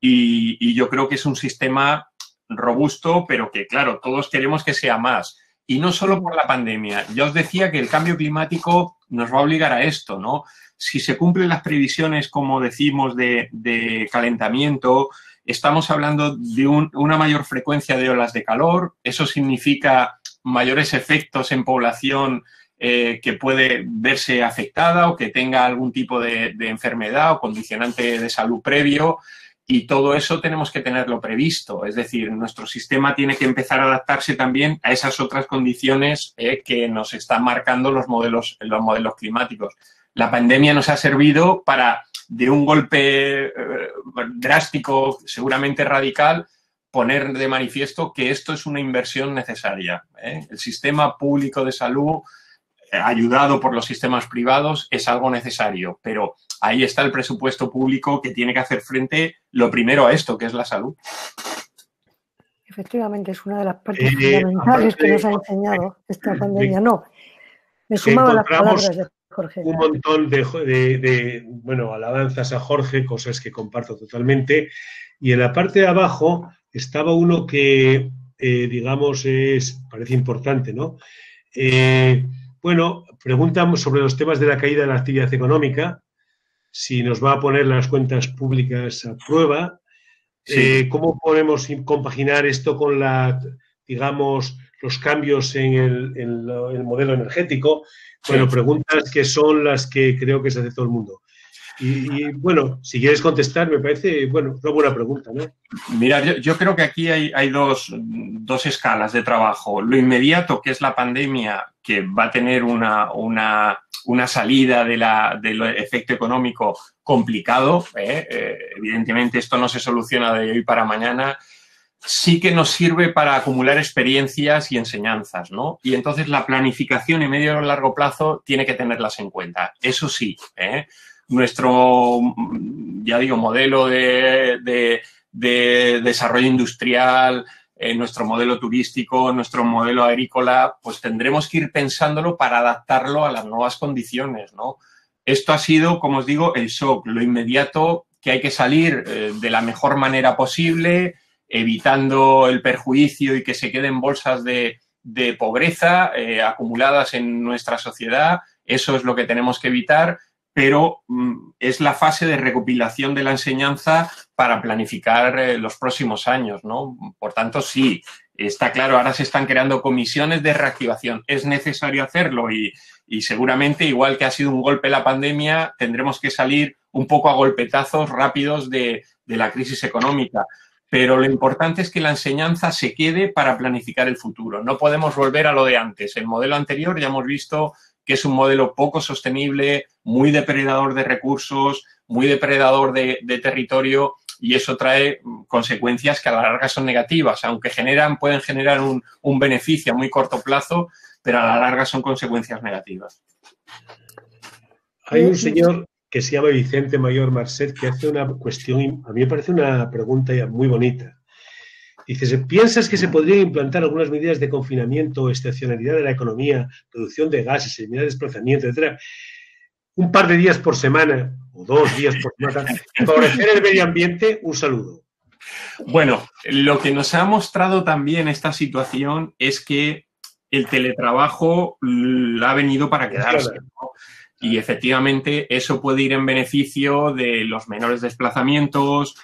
Y, y yo creo que es un sistema robusto, pero que, claro, todos queremos que sea más. Y no solo por la pandemia. Ya os decía que el cambio climático nos va a obligar a esto, ¿no? Si se cumplen las previsiones, como decimos, de, de calentamiento, estamos hablando de un, una mayor frecuencia de olas de calor. Eso significa mayores efectos en población eh, que puede verse afectada o que tenga algún tipo de, de enfermedad o condicionante de salud previo. Y todo eso tenemos que tenerlo previsto. Es decir, nuestro sistema tiene que empezar a adaptarse también a esas otras condiciones eh, que nos están marcando los modelos, los modelos climáticos. La pandemia nos ha servido para, de un golpe eh, drástico, seguramente radical, poner de manifiesto que esto es una inversión necesaria. ¿eh? El sistema público de salud, eh, ayudado por los sistemas privados, es algo necesario, pero ahí está el presupuesto público que tiene que hacer frente lo primero a esto, que es la salud. Efectivamente, es una de las partes eh, fundamentales que nos ha enseñado esta pandemia. No, me sumaba las palabras de Jorge. Un montón de, de, de, bueno, alabanzas a Jorge, cosas que comparto totalmente. Y en la parte de abajo estaba uno que, eh, digamos, es parece importante, ¿no? Eh, bueno, preguntamos sobre los temas de la caída de la actividad económica, si nos va a poner las cuentas públicas a prueba, sí. eh, cómo podemos compaginar esto con la, digamos, los cambios en el, en lo, en el modelo energético. Bueno, sí. Preguntas que son las que creo que se hace todo el mundo. Y, y bueno, si quieres contestar, me parece, bueno, una buena pregunta, ¿no? Mira, yo, yo creo que aquí hay, hay dos, dos escalas de trabajo. Lo inmediato, que es la pandemia, que va a tener una, una, una salida de la, del efecto económico complicado. ¿eh? Eh, evidentemente, esto no se soluciona de hoy para mañana. Sí que nos sirve para acumular experiencias y enseñanzas, ¿no? Y entonces la planificación en medio y largo plazo tiene que tenerlas en cuenta. Eso sí, ¿eh? Nuestro, ya digo, modelo de, de, de desarrollo industrial, eh, nuestro modelo turístico, nuestro modelo agrícola, pues tendremos que ir pensándolo para adaptarlo a las nuevas condiciones, ¿no? Esto ha sido, como os digo, el shock, lo inmediato, que hay que salir eh, de la mejor manera posible, evitando el perjuicio y que se queden bolsas de, de pobreza eh, acumuladas en nuestra sociedad. Eso es lo que tenemos que evitar. pero mm, es la fase de recopilación de la enseñanza para planificar eh, los próximos años, ¿no? Por tanto, sí, está claro, ahora se están creando comisiones de reactivación. Es necesario hacerlo y, y seguramente, igual que ha sido un golpe la pandemia, tendremos que salir un poco a golpetazos rápidos de, de la crisis económica. Pero lo importante es que la enseñanza se quede para planificar el futuro. No podemos volver a lo de antes. El modelo anterior ya hemos visto que es un modelo poco sostenible, muy depredador de recursos, muy depredador de, de territorio, y eso trae consecuencias que a la larga son negativas, aunque generan, pueden generar un, un beneficio a muy corto plazo, pero a la larga son consecuencias negativas. Hay un señor que se llama Vicente Mayor Marcet que hace una cuestión, a mí me parece una pregunta muy bonita. Dice, ¿piensas que se podrían implantar algunas medidas de confinamiento o estacionalidad de la economía, reducción de gases, eliminar desplazamiento, etcétera, un par de días por semana o dos días por semana, favorecer el medio ambiente? Un saludo. Bueno, lo que nos ha mostrado también esta situación es que el teletrabajo ha venido para quedarse, ¿no? Y efectivamente eso puede ir en beneficio de los menores desplazamientos,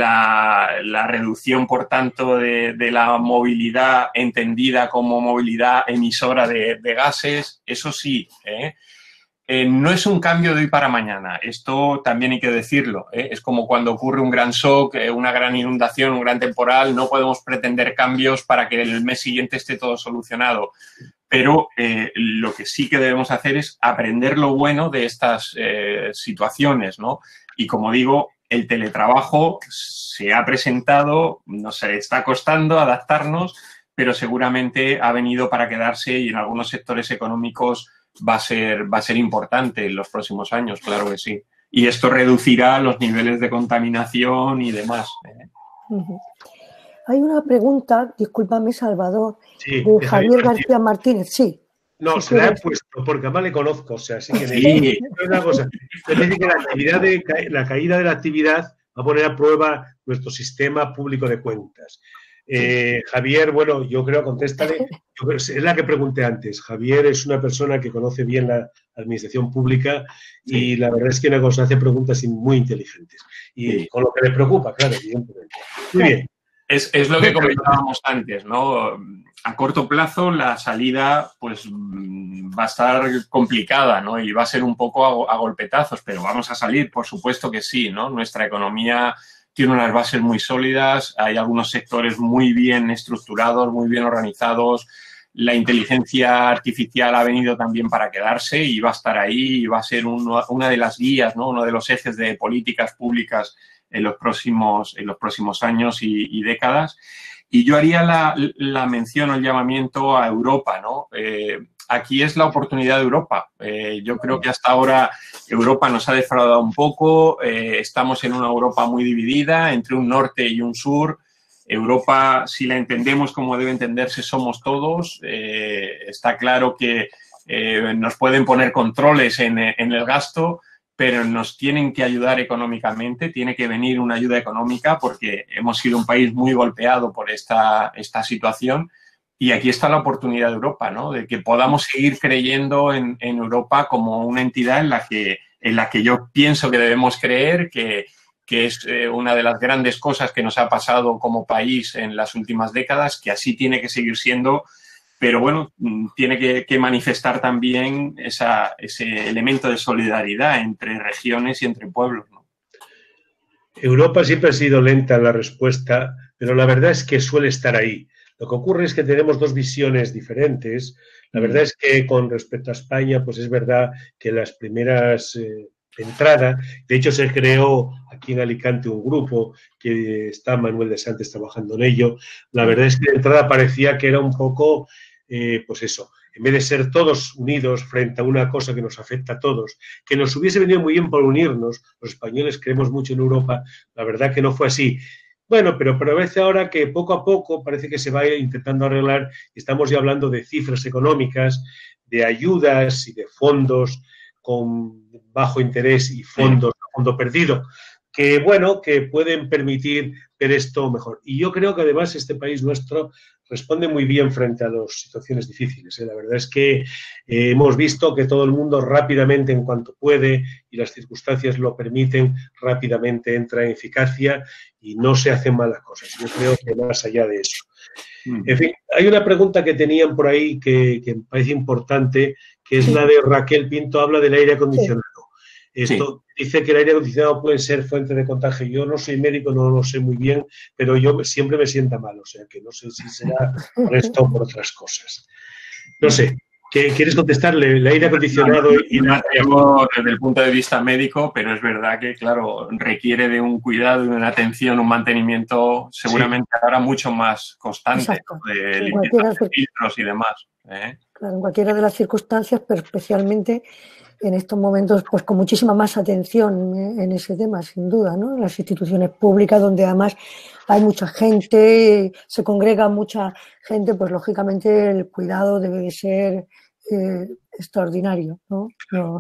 la, la reducción, por tanto, de, de la movilidad entendida como movilidad emisora de, de gases, eso sí, ¿eh? Eh, no es un cambio de hoy para mañana, esto también hay que decirlo, ¿eh? Es como cuando ocurre un gran shock, eh, una gran inundación, un gran temporal, no podemos pretender cambios para que el mes siguiente esté todo solucionado. Pero eh, lo que sí que debemos hacer es aprender lo bueno de estas eh, situaciones, ¿no? Y como digo, el teletrabajo se ha presentado, nos está costando adaptarnos, pero seguramente ha venido para quedarse y en algunos sectores económicos va a ser, va a ser importante en los próximos años, claro que sí. Y esto reducirá los niveles de contaminación y demás. Uh-huh. Hay una pregunta, discúlpame, Salvador, sí, de Javier García Martínez. Sí. No, si se la he puesto porque además le conozco, o sea, así que sí. Una cosa. Es decir, que la, actividad de, la caída de la actividad va a poner a prueba nuestro sistema público de cuentas. Eh, Javier, bueno, yo creo, contéstale, yo creo, es la que pregunté antes. Javier es una persona que conoce bien la administración pública y sí. La verdad es que una cosa hace preguntas muy inteligentes. Y sí. Con lo que le preocupa, claro, evidentemente. Muy bien. Es, es lo que comentábamos antes, ¿no? A corto plazo la salida pues va a estar complicada, ¿no? Y va a ser un poco a, a golpetazos, pero vamos a salir, por supuesto que sí, ¿no? Nuestra economía tiene unas bases muy sólidas, hay algunos sectores muy bien estructurados, muy bien organizados. La inteligencia artificial ha venido también para quedarse y va a estar ahí y va a ser uno, una de las guías, ¿no? Uno de los ejes de políticas públicas en los próximos, en los próximos años y, y décadas. Y yo haría la, la mención o el llamamiento a Europa, ¿no? Eh, aquí es la oportunidad de Europa. Eh, yo creo que hasta ahora Europa nos ha defraudado un poco. Eh, estamos en una Europa muy dividida entre un norte y un sur. Europa, si la entendemos como debe entenderse, somos todos. Eh, está claro que eh, nos pueden poner controles en, en el gasto, pero nos tienen que ayudar económicamente, tiene que venir una ayuda económica porque hemos sido un país muy golpeado por esta, esta situación y aquí está la oportunidad de Europa, ¿no? De que podamos seguir creyendo en, en Europa como una entidad en la que, en la que yo pienso que debemos creer, que, que es eh, una de las grandes cosas que nos ha pasado como país en las últimas décadas, que así tiene que seguir siendo. Pero bueno, tiene que, que manifestar también esa, ese elemento de solidaridad entre regiones y entre pueblos, ¿no? Europa siempre ha sido lenta en la respuesta, pero la verdad es que suele estar ahí. Lo que ocurre es que tenemos dos visiones diferentes. La verdad es que con respecto a España, pues es verdad que las primeras eh, de entrada, de hecho se creó aquí en Alicante un grupo que está Manuel de Santos trabajando en ello. La verdad es que de entrada parecía que era un poco... Eh, pues eso, en vez de ser todos unidos frente a una cosa que nos afecta a todos, que nos hubiese venido muy bien por unirnos, los españoles creemos mucho en Europa, la verdad que no fue así. Bueno, pero parece ahora que poco a poco parece que se va intentando arreglar y estamos ya hablando de cifras económicas, de ayudas y de fondos con bajo interés y fondos a fondo perdido, que, bueno, que pueden permitir ver esto mejor. Y yo creo que además este país nuestro responde muy bien frente a las situaciones difíciles, ¿eh? La verdad es que eh, hemos visto que todo el mundo rápidamente, en cuanto puede y las circunstancias lo permiten, rápidamente entra en eficacia y no se hacen malas cosas. Yo creo que más allá de eso. En fin, hay una pregunta que tenían por ahí que, que me parece importante, que es sí. la de Raquel Pinto, habla del aire acondicionado. Sí. Esto sí. Dice que el aire acondicionado puede ser fuente de contagio. Yo no soy médico, no lo sé muy bien, pero yo siempre me sienta mal, o sea que no sé si será por esto o por otras cosas. No sé. ¿Quieres contestarle? El aire acondicionado no, y la tengo desde el punto de vista médico, pero es verdad que, claro, requiere de un cuidado, de una atención, un mantenimiento seguramente sí. ahora mucho más constante, ¿no? De limpieza de filtros y demás. ¿eh? Claro, en cualquiera de las circunstancias, pero especialmente en estos momentos, pues con muchísima más atención en ese tema, sin duda, ¿no? En las instituciones públicas, donde además hay mucha gente, se congrega mucha gente, pues lógicamente el cuidado debe de ser eh, extraordinario, ¿no? No.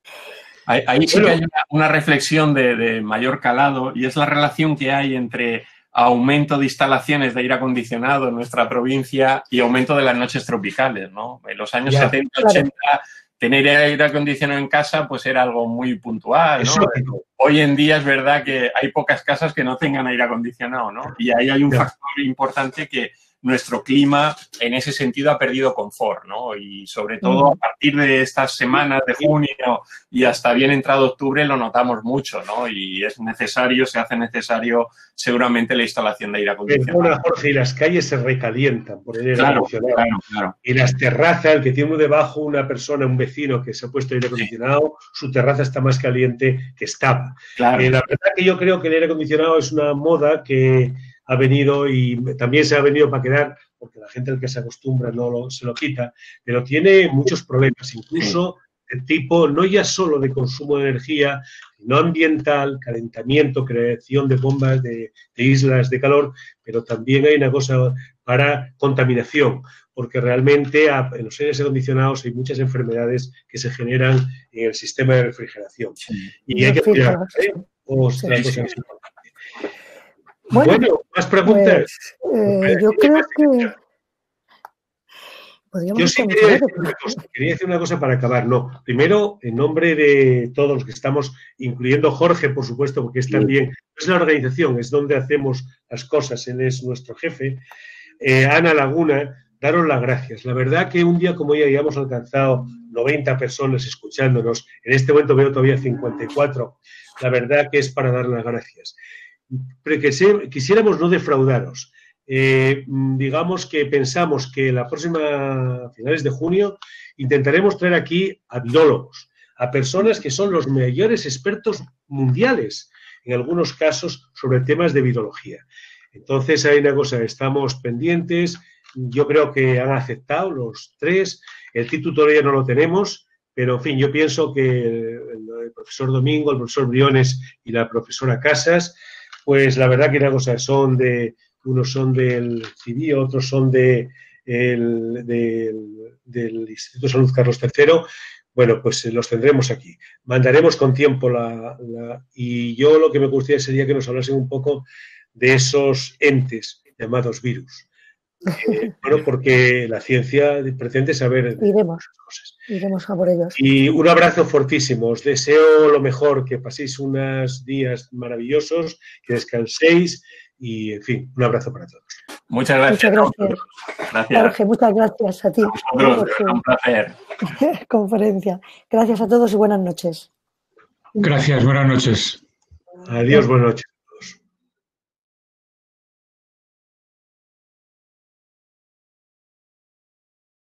Ahí, ahí sí que hay una, una reflexión de, de mayor calado, y es la relación que hay entre aumento de instalaciones de aire acondicionado en nuestra provincia y aumento de las noches tropicales, ¿no? En los años ya, setenta, ochenta... Claro. Tener aire acondicionado en casa pues era algo muy puntual, ¿no? Hoy en día es verdad que hay pocas casas que no tengan aire acondicionado, ¿no? Y ahí hay un factor importante que nuestro clima en ese sentido ha perdido confort, ¿no? Y sobre todo a partir de estas semanas de junio y hasta bien entrado octubre lo notamos mucho, ¿no? Y es necesario, se hace necesario seguramente la instalación de aire acondicionado. Bueno, Jorge, y las calles se recalientan por el aire claro, acondicionado. Claro, claro. Y las terrazas, el que tiene debajo una persona, un vecino que se ha puesto aire acondicionado, sí. su terraza está más caliente que estaba. Claro. Eh, la verdad que yo creo que el aire acondicionado es una moda que ha venido y también se ha venido para quedar, porque la gente al que se acostumbra no lo, se lo quita, pero tiene muchos problemas, incluso de tipo no ya solo de consumo de energía, sino ambiental, calentamiento, creación de bombas de, de islas de calor, pero también hay una cosa para contaminación, porque realmente en los aires acondicionados hay muchas enfermedades que se generan en el sistema de refrigeración. Sí. Y hay que cuidar, ¿eh? Otra cosa que es importante. Bueno, bueno, ¿más preguntas? Pues, eh, yo creo que... Yo sí quería decir, una cosa, quería decir una cosa para acabar. No, primero, en nombre de todos los que estamos, incluyendo Jorge, por supuesto, porque es también, es la organización, es donde hacemos las cosas, él es nuestro jefe, eh, Ana Laguna, daros las gracias. La verdad que un día como hoy hayamos alcanzado noventa personas escuchándonos, en este momento veo todavía cincuenta y cuatro, la verdad que es para dar las gracias. Pero que se, quisiéramos no defraudaros. Eh, digamos que pensamos que la próxima, a finales de junio, intentaremos traer aquí a virólogos, a personas que son los mayores expertos mundiales, en algunos casos, sobre temas de virología. Entonces, hay una cosa, estamos pendientes, yo creo que han aceptado los tres, el título todavía no lo tenemos, pero, en fin, yo pienso que el, el profesor Domingo, el profesor Briones y la profesora Casas, pues la verdad que una cosa, son de, unos son del C I B I, otros son de, el, del, del Instituto de Salud Carlos tercero, bueno, pues los tendremos aquí. Mandaremos con tiempo la, la... Y yo lo que me gustaría sería que nos hablasen un poco de esos entes llamados virus. Eh, bueno, porque la ciencia pretende saber iremos, cosas. Iremos a por ellos. Y un abrazo fortísimo. Os deseo lo mejor, que paséis unos días maravillosos, que descanséis y, en fin, un abrazo para todos. Muchas gracias. Muchas gracias. gracias. Jorge, muchas gracias a ti. A vosotros, por un placer. Conferencia. Gracias a todos y buenas noches. Gracias, buenas noches. Adiós, buenas noches.